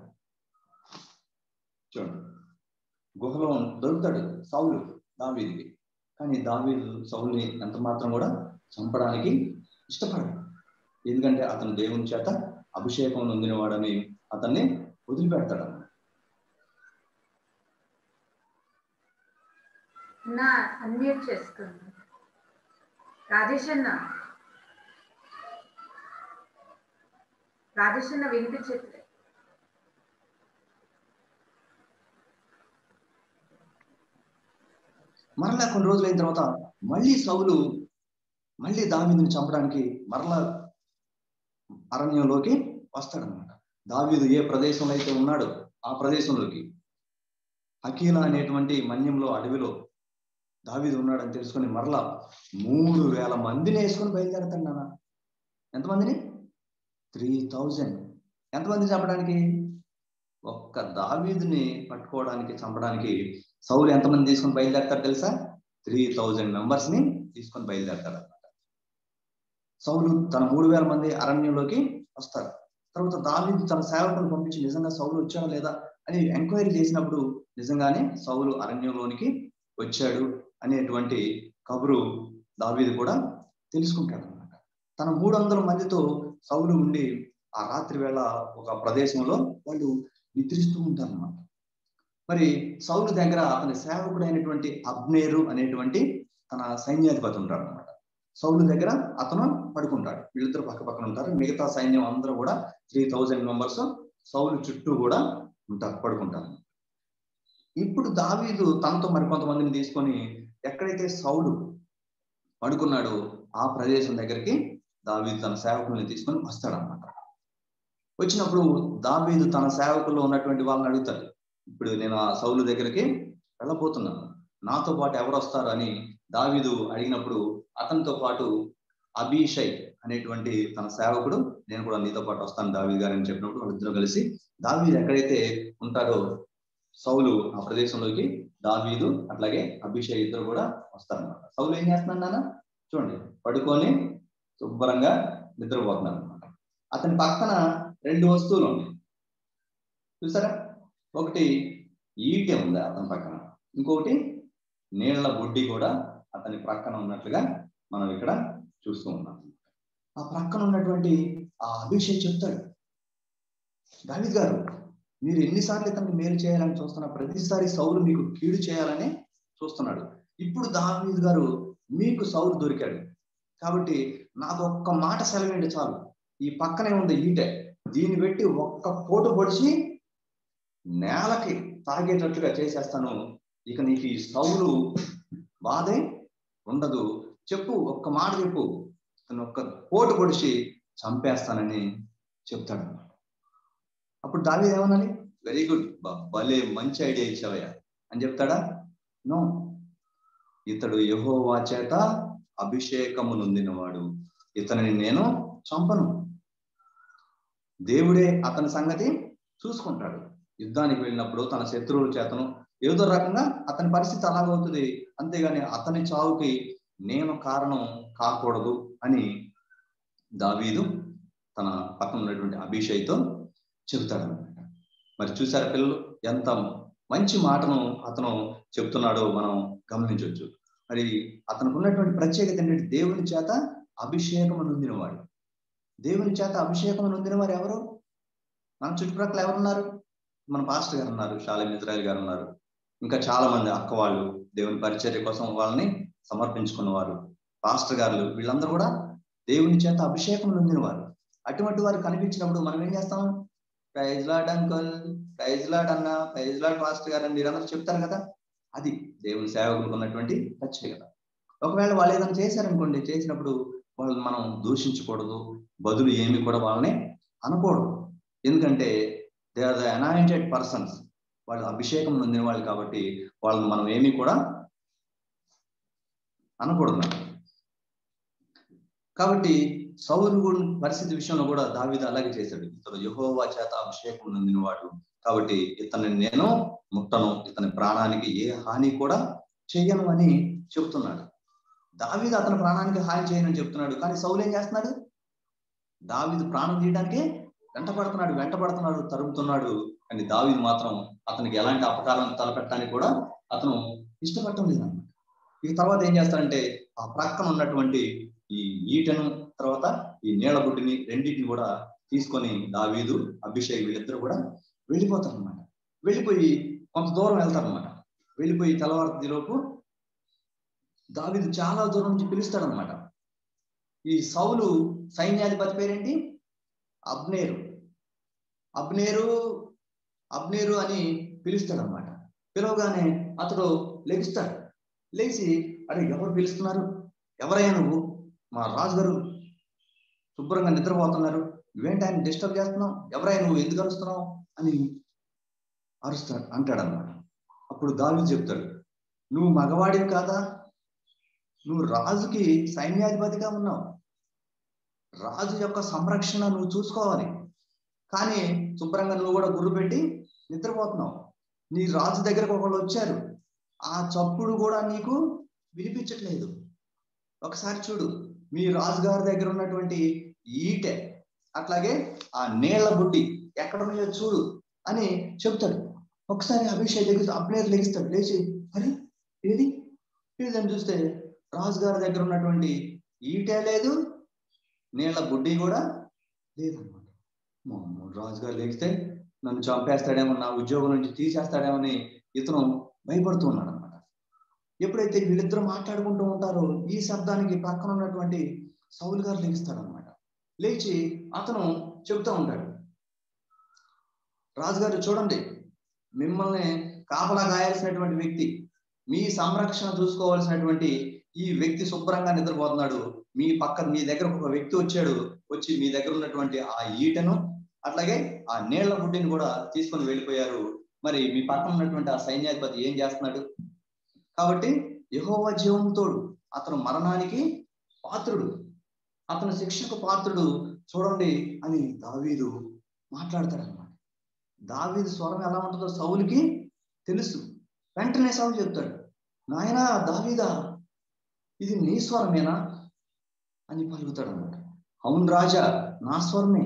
చూడండి, గుహలో దొరుకుతాడు సౌలు దావీదుకి. కానీ దావీదు సౌలుని ఎంత మాత్రం కూడా చంపడానికి ఇష్టపడడు. ఎందుకంటే అతను దేవుని చేత అభిషేకం నొందినవాడని అతన్ని వదిలిపెడతాడు. నా అన్మ్యూట్ చేసుకోండి రాజేష్ అన్న. రాజేష్ అన్న వినిపించట్లే. మరలా కొన్ని రోజులు అయిన తర్వాత మళ్ళీ సౌలు మళ్ళీ దావీదుని చంపడానికి మరలా అరణ్యంలోకి వస్తాడనమాట. దావీదు ఏ ప్రదేశంలో అయితే ఉన్నాడో ఆ ప్రదేశంలోకి, హకీలా అనేటువంటి మన్యంలో అడవిలో దావీదు ఉన్నాడని తెలుసుకొని మరలా మూడు వేల మందిని వేసుకొని బయలుదేరతాడు. నాన్న ఎంతమందిని? Three thousand. ఎంతమంది చంపడానికి? ఒక్క దావీదుని పట్టుకోవడానికి చంపడానికి సౌలు ఎంతమంది తీసుకొని బయలుదేరతాడు తెలుసా? త్రీ థౌజండ్ మెంబర్స్ ని తీసుకొని బయలుదేరతాడు అనమాట. సౌలు తన మూడు వేల మంది అరణ్యంలోకి వస్తారు. తర్వాత దావీదు తన సేవకులను పంపించి నిజంగా సౌలు వచ్చాడా లేదా అని ఎంక్వైరీ చేసినప్పుడు నిజంగానే సౌలు అరణ్యంలోనికి వచ్చాడు అనేటువంటి కబురు దావీదు కూడా తెలుసుకుంటాడు అనమాట. తన మూడు వందల మందితో సౌలు ఉండి ఆ రాత్రి వేళ ఒక ప్రదేశంలో వాళ్ళు నిద్రిస్తూ ఉంటారు అన్నమాట. మరి సౌలు దగ్గర అతని సేవకుడైనటువంటి అబ్నేరు అనేటువంటి తన సైన్యాధిపతి ఉంటాడు అనమాట. సౌలు దగ్గర అతను పడుకుంటాడు. వీళ్ళిద్దరు పక్క పక్కన ఉంటారు. మిగతా సైన్యం అందరూ కూడా త్రీ థౌజండ్ మెంబర్స్ సౌలు చుట్టూ కూడా ఉంటారు, పడుకుంటారు. ఇప్పుడు దావీదు తనతో మరి కొంతమందిని తీసుకొని ఎక్కడైతే సౌలు పడుకున్నాడో ఆ ప్రదేశం దగ్గరికి దావీదు తన సేవకుల్ని తీసుకొని వస్తాడు అనమాట. వచ్చినప్పుడు దావీదు తన సేవకుల్లో ఉన్నటువంటి వాళ్ళని అడుగుతాడు, ఇప్పుడు నేను ఆ సౌలు దగ్గరికి వెళ్ళబోతున్నాను, నాతో పాటు ఎవరు వస్తారు అని దావీదు అడిగినప్పుడు అతనితో పాటు అబీషై అనేటువంటి తన సేవకుడు, నేను కూడా నీతో పాటు వస్తాను దావీదు గారు అని చెప్పినప్పుడు వాళ్ళిద్దరూ కలిసి దావీదు ఎక్కడైతే ఉంటాడో సౌలు ఆ ప్రదేశంలోకి దావీదు అట్లాగే అభిషేక్ ఇద్దరు కూడా వస్తారనమాట. సౌలు ఏం చేస్తున్నాడు నాన్న? చూడండి, పడుకొని శుభ్రంగా నిద్రపోతున్నాడు అనమాట. అతని పక్కన రెండు వస్తువులు ఉన్నాయి చూసారా? ఒకటి ఈటె ఉంది అతని పక్కన, ఇంకొకటి నీళ్ల బుడ్డి కూడా అతని ప్రక్కన ఉన్నట్లుగా మనం ఇక్కడ చూస్తూ ఉన్నాం. ఆ ప్రక్కన ఉన్నటువంటి ఆ అభిషేక్ చెప్తాడు, దావీద్ గారు మీరు ఎన్నిసార్లు ఇతనికి మేలు చేయాలని చూస్తున్నా, ప్రతిసారి సౌలు మీకు కీడు చేయాలని చూస్తున్నాడు. ఇప్పుడు దావీద్ గారు మీకు సౌలు దొరికాడు కాబట్టి నాకు ఒక్క మాట సెలవేండి చాలు, ఈ పక్కనే ఉంది ఈటె, దీన్ని పెట్టి ఒక్క పోటు పొడిచి నేలకి తాగేటట్లుగా చేసేస్తాను, ఇక నీకు ఈ సౌలు బాధే ఉండదు, చెప్పు ఒక్క మాట చెప్పు, తను ఒక్క పోటు పొడిచి చంపేస్తానని చెప్తాడు. అప్పుడు దావీదు ఏమన్నాలి, వెరీ గుడ్, భలే మంచి ఐడియా ఇచ్చావయ్యా అని చెప్తాడా? నో, ఇతడు యెహోవా చేత అభిషేకము నొందినవాడు, ఇతనిని నేను చంపను, దేవుడే అతని సంగతి చూసుకుంటాడు. యుద్ధానికి వెళ్ళినప్పుడు తన శత్రువుల చేతను ఏదో రకంగా అతని పరిస్థితి అలాగవుతుంది, అంతేగాని అతని చావుకి నేను కారణం కాకూడదు అని దావీదు తన పక్కన ఉన్నటువంటి అభిషేక్తో చెబుతాడు అనమాట. మరి చూసారు పిల్లలు, ఎంత మంచి మాటను అతను చెప్తున్నాడో మనం గమనించవచ్చు. మరి అతనికి ఉన్నటువంటి ప్రత్యేకత ఏంటంటే దేవుని చేత అభిషేకం నొందినవాడు. దేవుని చేత అభిషేకం నొందిన వారు ఎవరు? మన చుట్టుప్రక్కల ఎవరున్నారు? మన పాస్టర్ గారు ఉన్నారు, షాలేం ఇజ్రాయెల్ గారు ఉన్నారు, ఇంకా చాలా మంది అక్క వాళ్ళు దేవుని పరిచర్య కోసం వాళ్ళని సమర్పించుకున్నవారు, పాస్టర్ గారు, వీళ్ళందరూ కూడా దేవుని చేత అభిషేకం నొందినవారు. అటువంటి వారు కనిపించినప్పుడు మనం ఏం చేస్తాం? Praise Lord uncle, praise lord అన్న, ప్రైజ్ లార్డ్ పాస్టర్ గారు అని మీరందరూ చెప్తారు కదా. అది దేవుని సేవకులకు ఉన్నటువంటి ప్రత్యేకత. ఒకవేళ వాళ్ళు ఏదైనా చేశారనుకోండి, చేసినప్పుడు వాళ్ళని మనం దూషించకూడదు, బదులు ఏమి కూడా వాళ్ళని అనకూడదు. ఎందుకంటే they are the anointed persons, వాళ్ళు అభిషేకం నొందిన వాళ్ళు కాబట్టి వాళ్ళని మనం ఏమీ కూడా అనకూడదు. కాబట్టి సౌలు పరిస్థితి విషయంలో కూడా దావీదు అలాగే చేశాడు. ఇతడు యెహోవా చేత అభిషేకం నొందినవాడు కాబట్టి ఇతన్ని నేను ముట్టను, ఇతని ప్రాణానికి ఏ హాని కూడా చెయ్యను అని చెప్తున్నాడు. దావీదు అతని ప్రాణానికి హాని చేయనని చెప్తున్నాడు, కానీ సౌలు ఏం చేస్తున్నాడు? దావీదు ప్రాణం తీయడానికి వెంటపడుతున్నాడు వెంటపడుతున్నాడు తరుముతున్నాడు కానీ దావీదు మాత్రం అతనికి ఎలాంటి అపకారం తలపెట్టడానికి కూడా అతను ఇష్టపడటం లేదన్నమాట. ఈ తర్వాత ఏం చేస్తాడంటే ఆ ప్రక్కన ఉన్నటువంటి ఈ ఈటను తర్వాత ఈ నీళ్ల బుడ్డిని రెండింటిని కూడా తీసుకొని దావీదు అభిషేక్ వీళ్ళిద్దరు కూడా వెళ్ళిపోతారు అనమాట. వెళ్ళిపోయి కొంత దూరం వెళ్తారనమాట. వెళ్ళిపోయి తెల్లవారులోపు దావీదు చాలా దూరం నుంచి పిలుస్తాడనమాట. ఈ సౌలు సైన్యాధిపతి పేరేంటి? అబ్నేరు. అబ్నేరు అబ్నేరు అని పిలుస్తాడనమాట. పిలవగానే అతడు లెగుస్తాడు. లేచి అరే ఎవరు పిలుస్తున్నారు, ఎవరయ్యా నువ్వు? మా రాజుగారు శుభ్రంగా నిద్రపోతున్నారు, నువ్వేంటి ఆయన డిస్టర్బ్ చేస్తున్నావు, ఎవరయ్యా నువ్వు, ఎందుకు అరుస్తున్నావు అని అరుస్తాడు అంటాడనమాట. అప్పుడు దావీదు చెప్తాడు, నువ్వు మగవాడివి కాదా, నువ్వు రాజుకి సైన్యాధిపతిగా ఉన్నావు, రాజు యొక్క సంరక్షణ నువ్వు చూసుకోవాలి, కానీ శుభ్రంగా నువ్వు కూడా గుర్రు పెట్టి నిద్రపోతున్నావు. నీ రాజు దగ్గరకు ఒకళ్ళు వచ్చారు, ఆ చప్పుడు కూడా నీకు వినిపించట్లేదు. ఒకసారి చూడు, మీ రాజుగారి దగ్గర ఉన్నటువంటి ఈటె అట్లాగే ఆ నీళ్ల బుడ్డి ఎక్కడ ఉన్నాయో చూడు అని చెప్తాడు. ఒకసారి అభిషేక్ లెగిస్తాడు, అబ్నేరు లెగిస్తాడు. లేచి అరే ఏది ఏదని చూస్తే రాజుగారి దగ్గర ఉన్నటువంటి ఈటే లేదు, నీళ్ల బుడ్డి కూడా లేదన్నమాట. రాజుగారు లెగిస్తే నన్ను చంపేస్తాడేమో, నా ఉద్యోగం నుంచి తీసేస్తాడేమని ఇతను భయపడుతూ ఉన్నాడు అనమాట. ఎప్పుడైతే వీళ్ళిద్దరూ మాట్లాడుకుంటూ ఉంటారో ఈ శబ్దానికి పక్కన ఉన్నటువంటి సౌలు గారు లెగిస్తాడు అనమాట. లేచి అతను చెబుతూ ఉంటాడు, రాజుగారు చూడండి, మిమ్మల్ని కాపలా గాయాల్సినటువంటి వ్యక్తి, మీ సంరక్షణ చూసుకోవాల్సినటువంటి ఈ వ్యక్తి శుభ్రంగా నిద్రపోతున్నాడు. మీ పక్క మీ దగ్గర ఒక వ్యక్తి వచ్చాడు, వచ్చి మీ దగ్గర ఉన్నటువంటి ఆ ఈటను అట్లాగే ఆ నీళ్ల బుడ్డిని కూడా తీసుకొని వెళ్ళిపోయారు. మరి మీ పక్కన ఉన్నటువంటి ఆ సైన్యాధిపతి ఏం చేస్తున్నాడు? కాబట్టి యెహోవా జీవం తోడు, అతను మరణానికి పాత్రుడు, అతను శిక్షకు పాత్రుడు చూడండి అని దావీదు మాట్లాడతాడు అనమాట. దావీదు స్వరం ఎలా ఉంటుందో సౌలుకి తెలుసు. వెంటనే సౌలు చెప్తాడు, నాయనా దావీదా, ఇది నీ స్వరమేనా అని పలుకుతాడు అనమాట. అవును రాజా, నా స్వరమే.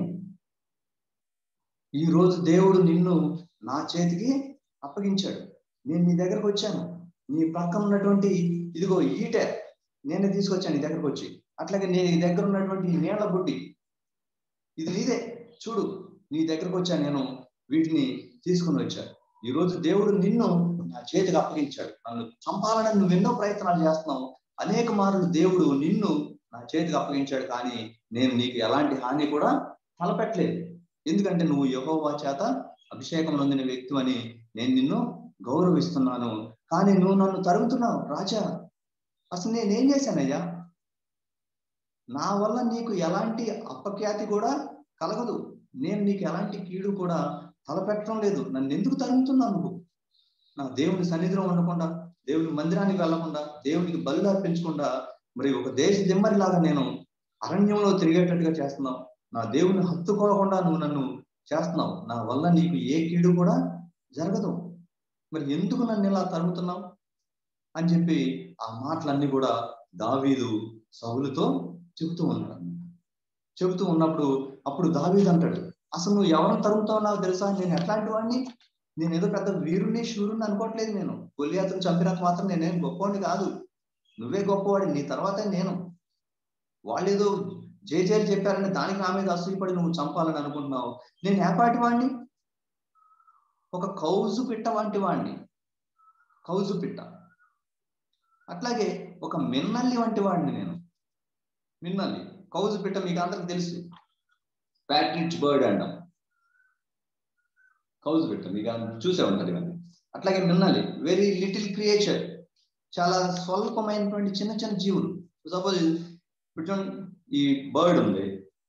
ఈ రోజు దేవుడు నిన్ను నా చేతికి అప్పగించాడు. నేను నీ దగ్గరకు వచ్చాను, నీ పక్కన ఉన్నటువంటి ఇదిగో ఈట నేనే తీసుకొచ్చాను నీ దగ్గరకు వచ్చి. అట్లాగే నీ దగ్గర ఉన్నటువంటి ఈ నీళ్ల బుడ్డి ఇది నీదే, చూడు నీ దగ్గరకు వచ్చా, నేను వీటిని తీసుకుని వచ్చా. ఈ రోజు దేవుడు నిన్ను నా చేతికి అప్పగించాడు. నన్ను చంపాలని నువ్వు ఎన్నో ప్రయత్నాలు చేస్తున్నావు. అనేక మార్లు దేవుడు నిన్ను నా చేతికి అప్పగించాడు, కానీ నేను నీకు ఎలాంటి హాని కూడా తలపెట్టలేదు. ఎందుకంటే నువ్వు యెహోవా చేత అభిషేకం నొందిన వ్యక్తి అని నేను నిన్ను గౌరవిస్తున్నాను. కానీ నువ్వు నన్ను తరుగుతున్నావు రాజా. అసలు నేనేం చేశానయ్యా? నా వల్ల నీకు ఎలాంటి అపఖ్యాతి కూడా కలగదు. నేను నీకు ఎలాంటి కీడు కూడా తలపెట్టడం లేదు. నన్ను ఎందుకు తరుగుతున్నావు నువ్వు? నా దేవుని సన్నిధిలో ఉండకుండా, దేవుని మందిరానికి వెళ్లకుండా, దేవునికి బలి అర్పించకుండా, మరి ఒక దేశ దిమ్మరిలాగా నేను అరణ్యంలో తిరిగేటట్టుగా చేస్తున్నావు. నా దేవుని హత్తుకోకుండా నువ్వు నన్ను చేస్తున్నావు. నా వల్ల నీకు ఏ కీడు కూడా జరగదు. మరి ఎందుకు నన్ను ఇలా తరుగుతున్నావు అని చెప్పి ఆ మాటలన్నీ కూడా దావీదు సౌలుతో చెబుతూ ఉన్నాడు. చెబుతూ ఉన్నప్పుడు అప్పుడు దావీదు అంటాడు, అసలు నువ్వు ఎవరిని తరుగుతావు నాకు తెలుసా? నేను ఎట్లాంటి వాడిని? నేను ఏదో పెద్ద వీరుణ్ణి శూరుణ్ణి అనుకోవట్లేదు. నేను గొల్లియాతును చంపినంత మాత్రం నేనేం గొప్పవాడిని కాదు. నువ్వే గొప్పవాడి, నీ తర్వాతే నేను. వాళ్ళు ఏదో జే జేలు చెప్పారని దానికి నా మీద అసూయపడి నువ్వు చంపాలని అనుకుంటున్నావు. నేను ఏపాటి వాడిని? ఒక కౌజు పిట్ట వంటి వాడిని. కౌజు పిట్ట. అట్లాగే ఒక మిన్నల్లి వంటి వాడిని నేను. మిన్నల్లి, కౌజు పిట్ట మీకు అందరికి తెలుసు, ప్యాట్రిచ్ బర్డ్ అంటాం. కౌజు పిట్ట మీకు చూసే ఉంటారు ఇవన్నీ. అట్లాగే మిన్నల్లి వెరీ లిటిల్ క్రియేచర్, చాలా స్వల్పమైనటువంటి చిన్న చిన్న జీవులు. సపోజ్ ఇప్పుడు ఈ బర్డ్ ఉంది,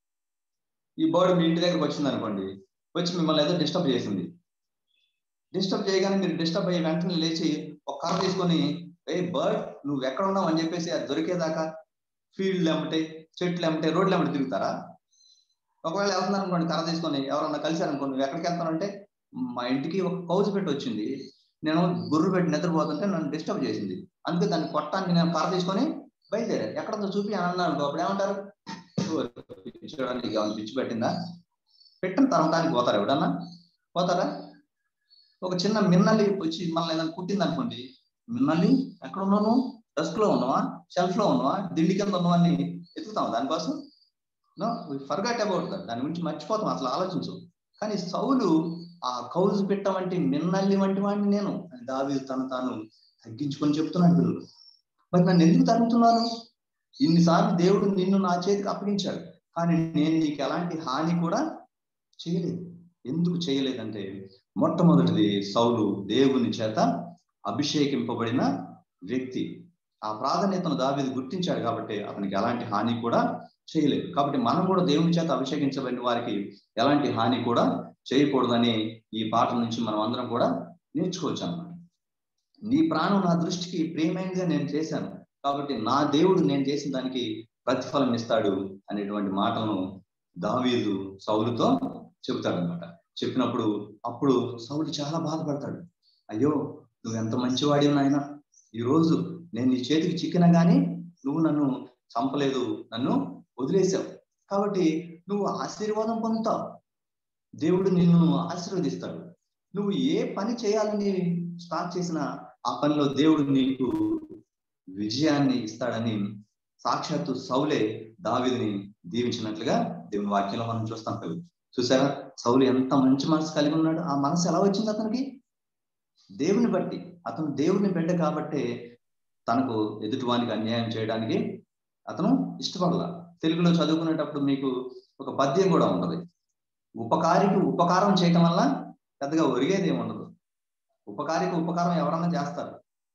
ఈ బర్డ్ మీ ఇంటి దగ్గరకు వచ్చింది అనుకోండి, వచ్చి మిమ్మల్ని ఏదో డిస్టర్బ్ చేసింది. డిస్టర్బ్ చేయగానే మీరు డిస్టర్బ్ అయ్యి వెంటనే లేచి ఒక కర్ర తీసుకొని, ఏ బర్డ్ నువ్వు ఎక్కడ ఉన్నావు అని చెప్పేసి అది దొరికేదాకా ఫీల్డ్ ఎమ్మటే, చెట్లు ఎమ్మటే, రోడ్లు ఎమ్మటే తిరుగుతారా? ఒకవేళ వెళ్తున్నాను అనుకోండి, కర్ర తీసుకొని ఎవరన్నా కలిసారనుకోండి, నువ్వు ఎక్కడికి వెళ్తానంటే, మా ఇంటికి ఒక కౌజు పెట్టి వచ్చింది, నేను గుర్రు పెట్టి నిద్రపోతుంటే నన్ను డిస్టర్బ్ చేసింది, అందుకే దాన్ని కొట్టడానికి నేను కర్ర తీసుకొని బయలుదేరా. ఎక్కడంతో చూపి అని అన్నాను. అప్పుడు ఏమంటారు? ఏమైనా పిచ్చి పెట్టిందా? పెట్టిన తరమటానికి పోతారా? ఎవడన్నా పోతారా? ఒక చిన్న మిన్నల్లి వచ్చి మనల్ని ఏదైనా కుట్టింది అనుకోండి, మిన్నల్లి ఎక్కడ ఉన్నావు? డస్క్ లో ఉన్నావా, షెల్ఫ్ లో ఉన్నావా, దిండి కింద ఉన్నావా అని ఎత్తుకుతాం దానికోసం. No, we forgot about that. దాని గురించి మర్చిపోతాం, అసలు ఆలోచించు. కానీ సౌలు ఆ కౌజు పిట్ట వంటి మిన్నల్లి వంటి వాడిని నేను అని దావీదు తను తాను తగ్గించుకొని చెప్తున్నాడు. పిల్లలు, మరి నన్ను ఎందుకు తరుగుతున్నాను? ఇన్నిసార్లు దేవుడు నిన్ను నా చేతికి అప్పగించాడు, కానీ నేను నీకు ఎలాంటి హాని కూడా చేయలేదు. ఎందుకు చేయలేదంటే, మొట్టమొదటిది సౌలు దేవుని చేత అభిషేకింపబడిన వ్యక్తి. ఆ ప్రాధాన్యతను దావీదు గుర్తించాడు కాబట్టి అతనికి ఎలాంటి హాని కూడా చేయలేదు. కాబట్టి మనం కూడా దేవుని చేత అభిషేకించబడిన వారికి ఎలాంటి హాని కూడా చేయకూడదని ఈ పాఠం నుంచి మనం అందరం కూడా నేర్చుకోవచ్చు అన్నమాట. నీ ప్రాణం నా దృష్టికి ప్రియమైనదిగా నేను చేశాను, కాబట్టి నా దేవుడు నేను చేసిన దానికి ప్రతిఫలం ఇస్తాడు అనేటువంటి మాటలను దావీదు సౌలుతో చెబుతాడు అనమాట. చెప్పినప్పుడు అప్పుడు సౌలు చాలా బాధపడతాడు. అయ్యో, నువ్వు ఎంత మంచివాడివి నాయన, ఈ రోజు నేను నీ చేతికి చిక్కినా గానీ నువ్వు నన్ను చంపలేదు, నన్ను వదిలేసావు, కాబట్టి నువ్వు ఆశీర్వాదం పొందుతావు, దేవుడు నిన్ను ఆశీర్వదిస్తాడు. నువ్వు ఏ పని చేయాలని స్టార్ట్ చేసినా ఆ పనిలో దేవుడు నీకు విజయాన్ని ఇస్తాడని సాక్షాత్తు సౌలే దావీదుని దీవించినట్లుగా దేవుని వాక్యంలో మనం చూస్తాం. చూసారా, సౌలు ఎంత మంచి మనసు కలిగి ఉన్నాడు. ఆ మనసు ఎలా వచ్చింది అతనికి? దేవుని బట్టి. అతను దేవుని బిడ్డ కాబట్టే తనకు ఎదుటివానికి అన్యాయం చేయడానికి అతను ఇష్టపడాల. తెలుగులో చదువుకునేటప్పుడు మీకు ఒక పద్యం కూడా ఉంటది, ఉపకారికి ఉపకారం చేయటం వల్ల పెద్దగా ఒరిగేది ఏమి ఉండదు. ఉపకారికి ఉపకారం ఎవరన్నా చేస్తారు.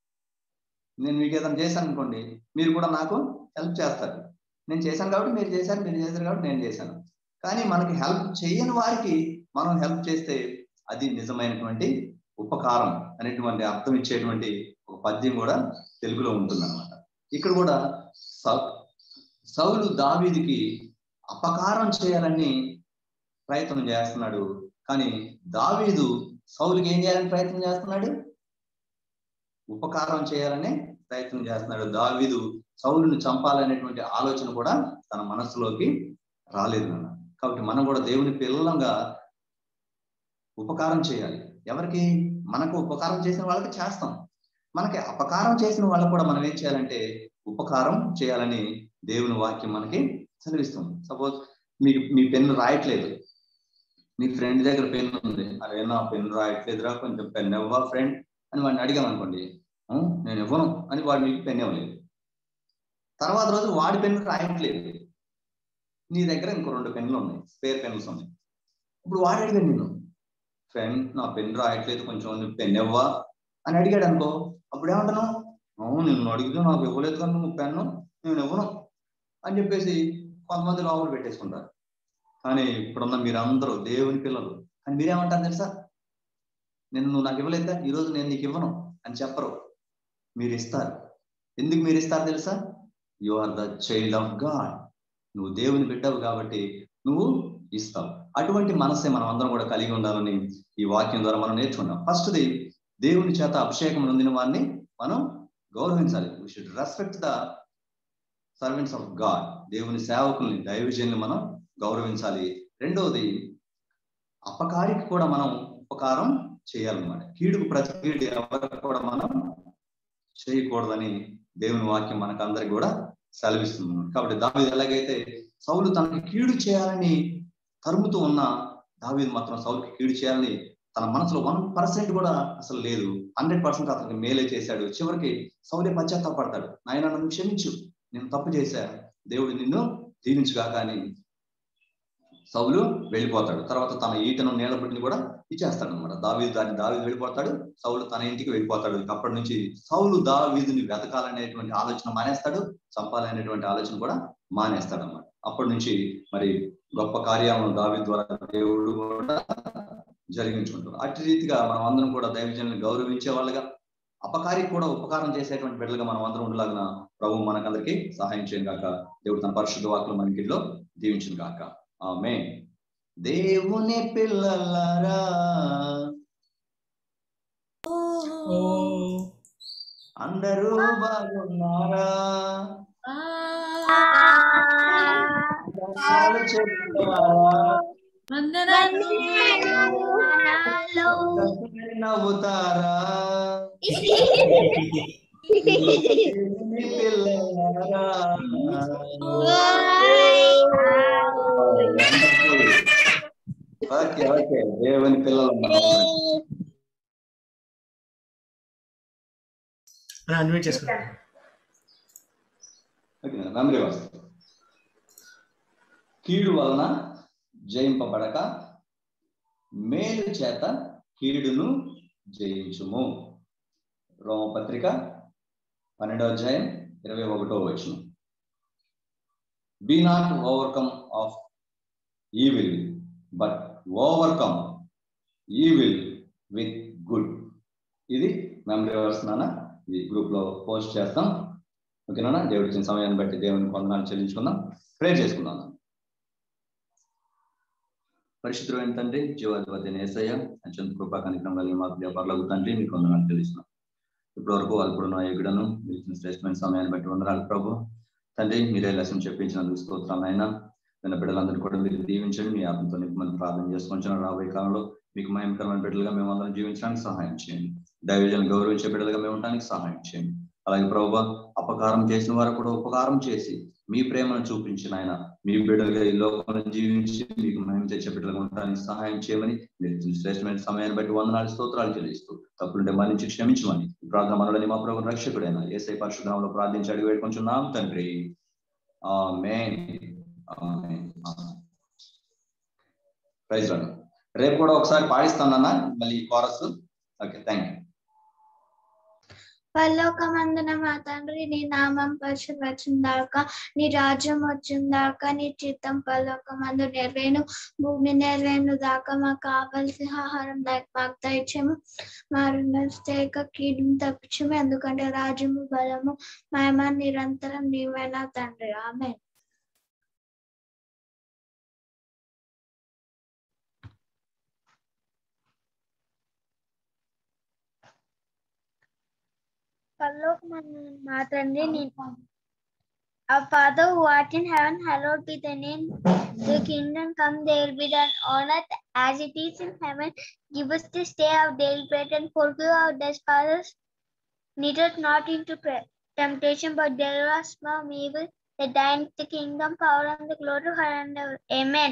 నేను మీకు ఏదైనా చేశాను అనుకోండి, మీరు కూడా నాకు హెల్ప్ చేస్తారు. నేను చేశాను కాబట్టి మీరు చేశారు, మీరు చేశారు కాబట్టి నేను చేశాను. కానీ మనకి హెల్ప్ చేయని వారికి మనం హెల్ప్ చేస్తే అది నిజమైనటువంటి ఉపకారం అనేటువంటి అర్థం ఇచ్చేటువంటి ఒక పద్యం కూడా తెలుగులో ఉంటుంది అనమాట. ఇక్కడ కూడా సౌలు దావీదుకి అపకారం చేయాలని ప్రయత్నం చేస్తున్నాడు, కానీ దావీదు సౌలుకి ఏం చేయాలని ప్రయత్నం చేస్తున్నాడు? ఉపకారం చేయాలనే ప్రయత్నం చేస్తున్నాడు. దావీదు సౌలుని చంపాలనేటువంటి ఆలోచన కూడా తన మనసులోకి రాలేదు నాన్న. కాబట్టి మనం కూడా దేవుని పిల్లలంగా ఉపకారం చేయాలి. ఎవరికి? మనకు ఉపకారం చేసిన వాళ్ళకి చేస్తాం. మనకి అపకారం చేసిన వాళ్ళకు కూడా మనం ఏం చేయాలంటే ఉపకారం చేయాలని దేవుని వాక్యం మనకి చదివిస్తుంది. సపోజ్ మీకు మీ పెన్ను రాయట్లేదు, మీ ఫ్రెండ్ దగ్గర పెన్ను ఉంది, అరే నా పెన్ను రాయట్లేదురా కొంచెం పెన్ ఇవ్వవా ఫ్రెండ్ అని వాడిని అడిగామనుకోండి, నేను ఇవ్వను అని వాడు మీకు పెన్ ఇవ్వలేదు. తర్వాత రోజు వాడి పెన్ను రాయట్లేదు, నీ దగ్గర ఇంకో రెండు పెన్నులు ఉన్నాయి, స్పేర్ పెన్నులు ఉన్నాయి. ఇప్పుడు వాడు అడిగాడు నేను, ఫ్రెండ్ నా పెన్ను రాయట్లేదు కొంచెం పెన్ ఇవ్వా అని అడిగాడు అనుకో, అప్పుడు ఏమంటాను, అవును నిన్ను అడిగితే నాకు ఇవ్వలేదు కానీ నువ్వు పెన్ను నేను ఇవ్వను అని చెప్పేసి కొంతమంది లోపల పెట్టేసుకుంటారు. కానీ ఇప్పుడున్న మీరందరూ దేవుని పిల్లలు, కానీ మీరేమంటారు తెలుసా, నేను నువ్వు నాకు ఇవ్వలేదా ఈరోజు నేను నీకు ఇవ్వను అని చెప్పరు, మీరు ఇస్తారు. ఎందుకు మీరు ఇస్తారు తెలుసా, you are the child of God, నువ్వు దేవుని బిడ్డవు కాబట్టి నువ్వు ఇస్తావు. అటువంటి మనసే మనం అందరం కూడా కలిగి ఉండాలని ఈ వాక్యం ద్వారా మనం నేర్చుకున్నాం. ఫస్ట్ది, దేవుని చేత అభిషేకం పొందిన వారిని మనం గౌరవించాలి. We should respect the servants of God, దేవుని సేవకుల్ని దైవజనుల్ని మనం గౌరవించాలి. రెండవది, అపకారికి కూడా మనం ఉపకారం చేయాలన్నమాట. కీడుకు ప్రతి కీడు ఎవరికి కూడా మనం చేయకూడదని దేవుని వాక్యం మనకు అందరికి కూడా సెలవిస్తుంది. కాబట్టి దావీదు ఎలాగైతే సౌలు తనకి కీడు చేయాలని తరుముతూ ఉన్న, దావీదు మాత్రం సౌలుకి కీడు చేయాలని తన మనసులో వన్ పర్సెంట్ కూడా అసలు లేదు, హండ్రెడ్ పర్సెంట్ అతనికి మేలే చేశాడు. చివరికి సౌలే పశ్చాత్తాపడతాడు, నాయన నన్ను క్షమించు, నేను తప్పు చేశా, దేవుడు నిన్ను దీవించుగా. కానీ సౌలు వెళ్ళిపోతాడు. తర్వాత తన ఈటను నీళ్ళ బిడ్డని కూడా ఇచ్చేస్తాడు అనమాట. దావీదు దాన్ని దావీదు వెళ్ళిపోతాడు, సౌలు తన ఇంటికి వెళ్ళిపోతాడు. అప్పటి నుంచి సౌలు దావీదుని వెతకాలనేటువంటి ఆలోచన మానేస్తాడు, చంపాలనేటువంటి ఆలోచన కూడా మానేస్తాడు అనమాట. అప్పటి నుంచి మరి గొప్ప కార్యాలను దావీదు ద్వారా దేవుడు కూడా జరిగించుకుంటాడు. అట్టి రీతిగా మనం అందరం కూడా దైవజనులను గౌరవించే వాళ్ళగా, అపకారికి కూడా ఉపకారం చేసేటువంటి బిడ్డలుగా మనం అందరం ఉండలాగిన ప్రభు మనకందరికీ సహాయం చేయను గాక. దేవుడు తన పరిశుద్ధ వాక్కులు మనకిలో దీవించును గాక. ఆమేన్. దేవుని పిల్లలారా అందరూ బాగున్నారా, నవ్వుతారా పిల్లలారా. ఓకే ఓకే దేవుని పిల్లలు అన్మ్యూట్ చేసుకుంటాం. మెమరీ వస్తుంది. కీడు వలన జయింపబడక మేలు చేత కీడును జయించుము. రోమపత్రిక పన్నెండవ అధ్యాయం ఇరవై ఒకటో వచనం. Be not overcome of evil but overcome evil with good. ఇది మెమరీ వర్స్ నాన్న, ఇది గ్రూప్ లో పోస్ట్ చేస్తాం. ఓకేనా? దేవుడి ఇచ్చిన సమయాన్ని బట్టి దేవుని వందనాలు చెల్లించుకుందాం, ప్రే చేసుకుందాం. పరిశుద్ధుడైన తండ్రి, జీవాధిపతి యేసయ్య, అత్యంత కృపా కనికరం కలిగిన మా వ్యాపారులకు తండ్రి మీకు వందనాలు తెలుస్తున్నాం. ఇప్పటి వరకు అల్పుడు నాయకుడను మీరు ఇచ్చిన శ్రేష్టమైన సమయాన్ని బట్టి వందనాలు ప్రభు. తండ్రి మీరే లక్ష్యం చెప్పించినందుకు స్తోత్రాలు అయినా విన్న బిడ్డలందరినీ కూడా మీరు దీవించండి, మీ ఆత్మతో నింపమని ప్రార్థన చేసుకుంటున్నాం. రాబోయే కాలంలో మీకు మహిమకరమైన బిడ్డలుగా మేము అందరం జీవించడానికి సహాయం చేయండి. దైవజనులను గౌరవించే బిడ్డలుగా మేము ఉండడానికి సహాయం చేయండి. అలాగే ప్రభువా, అపకారం చేసిన వారు కూడా ఉపకారం చేసి మీ ప్రేమను చూపించిన ఆయన మీ బిడ్డలుగా ఈ లోకంలో జీవించి మీకు మహిమ తెచ్చే బిడ్డలుగా ఉండడానికి సహాయం చేయమని మీరు శ్రేష్టమైన సమయాన్ని బట్టి వందనాలు స్తోత్రాలు చెల్లిస్తూ తప్పులుంటే మన్నించి క్షమించమని ప్రార్థన మనలని మా ప్రభు రక్షకుడైన యేసయ్య పరిశుద్ధనామములో ప్రార్థించి అడిగి వేడుకొంచున్నాం తండ్రి. ఆమేన్. ఆమేన్. Praise Lord. రేపు కూడా ఒకసారి పాడిస్తానన్నా మళ్ళీ కోరస్. Okay, thank you. పరలోకమందున మా తండ్రి, నీ నామం పరిశుద్ధపరచుగాక, నీ రాజ్యం వచ్చుగాక, నీ చిత్తం పరలోకమందు నెరవేరును భూమి నెరవేరును దాకా మాకు కావలసిన ఆహారం మాకు దయచేయము, మా రుణస్థితిక కీడును తప్పించము, ఎందుకంటే రాజ్యము బలము మహిమ నిరంతరం నీవేనా తండ్రి. ఆమేన్. మా తండ్రి, our Father who art in heaven, hallowed be thy name. The kingdom come, thy will be done on earth as it is in heaven. Give us this day our daily bread and forgive our trespasses. Lead us not into temptation, but deliver us from evil. that thine is the kingdom, power, and the glory forever and ever. Amen.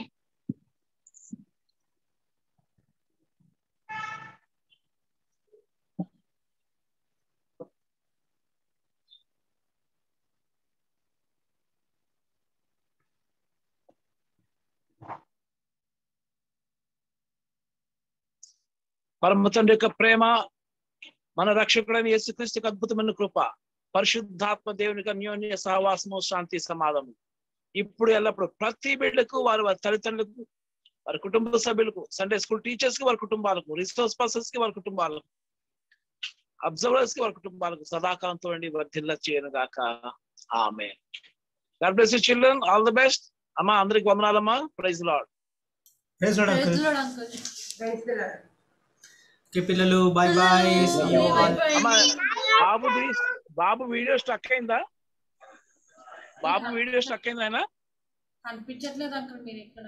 పరమ తండ్రి యొక్క ప్రేమ, మన రక్షకుడైన యేసుక్రీస్తుకి అద్భుతమైన కృప, పరిశుద్ధాత్మ దేవునికి అన్యోన్య సహవాసము, శాంతి, సమాధానం ఇప్పుడు ఎల్లప్పుడు ప్రతి బిడ్డకు, వారి వారి తల్లిదండ్రులకు, వారి కుటుంబ సభ్యులకు, సండే స్కూల్ టీచర్స్ కి, వారి కుటుంబాలకు, రిసోర్స్ పర్సన్స్ కి, వారి కుటుంబాలకు, అబ్జర్వర్స్ కి, వారి కుటుంబాలకు సదాకాలంతో వర్ధిల్ల చేయను గాక. Amen. God bless you children, all the best. అమ్మా అందరికి వందనాలమ్మా. Praise lord. Praise Lord uncle. Praise Lord uncle. Praise the Lord. Okay పిల్లలు, బై బై. అమ్మా బాబు బాబు వీడియో స్టక్ అయిందా? బాబు వీడియో స్టక్ అయిందా? ఆయన అనిపించట్లేదు అంకుల్ మీరు ఇక్కడ.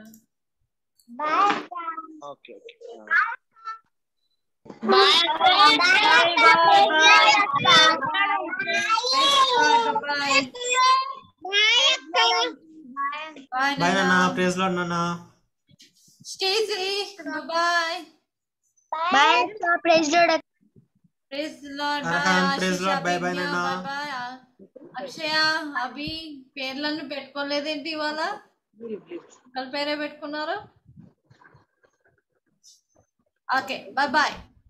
Okay okay. బాయ్ నాన్న. ప్రైజ్ లార్డ్ నాన్న. Stacy bye. Bye. Praise Lord. Praise the Lord. Arhan, praise Lord. Bye bye Nana. Bye bye. Akshaya, Abhi పేర్లను పెట్టుకోలేదేంటి ఇవాళ? ఒకళ్ళ పేరే పెట్టుకున్నారు. Okay bye bye.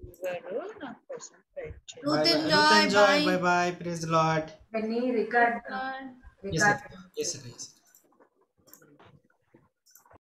Ruth enjoy. Bye bye. Praise the Lord. Benny, Ricard. Yes sir. Yes sir. Yes.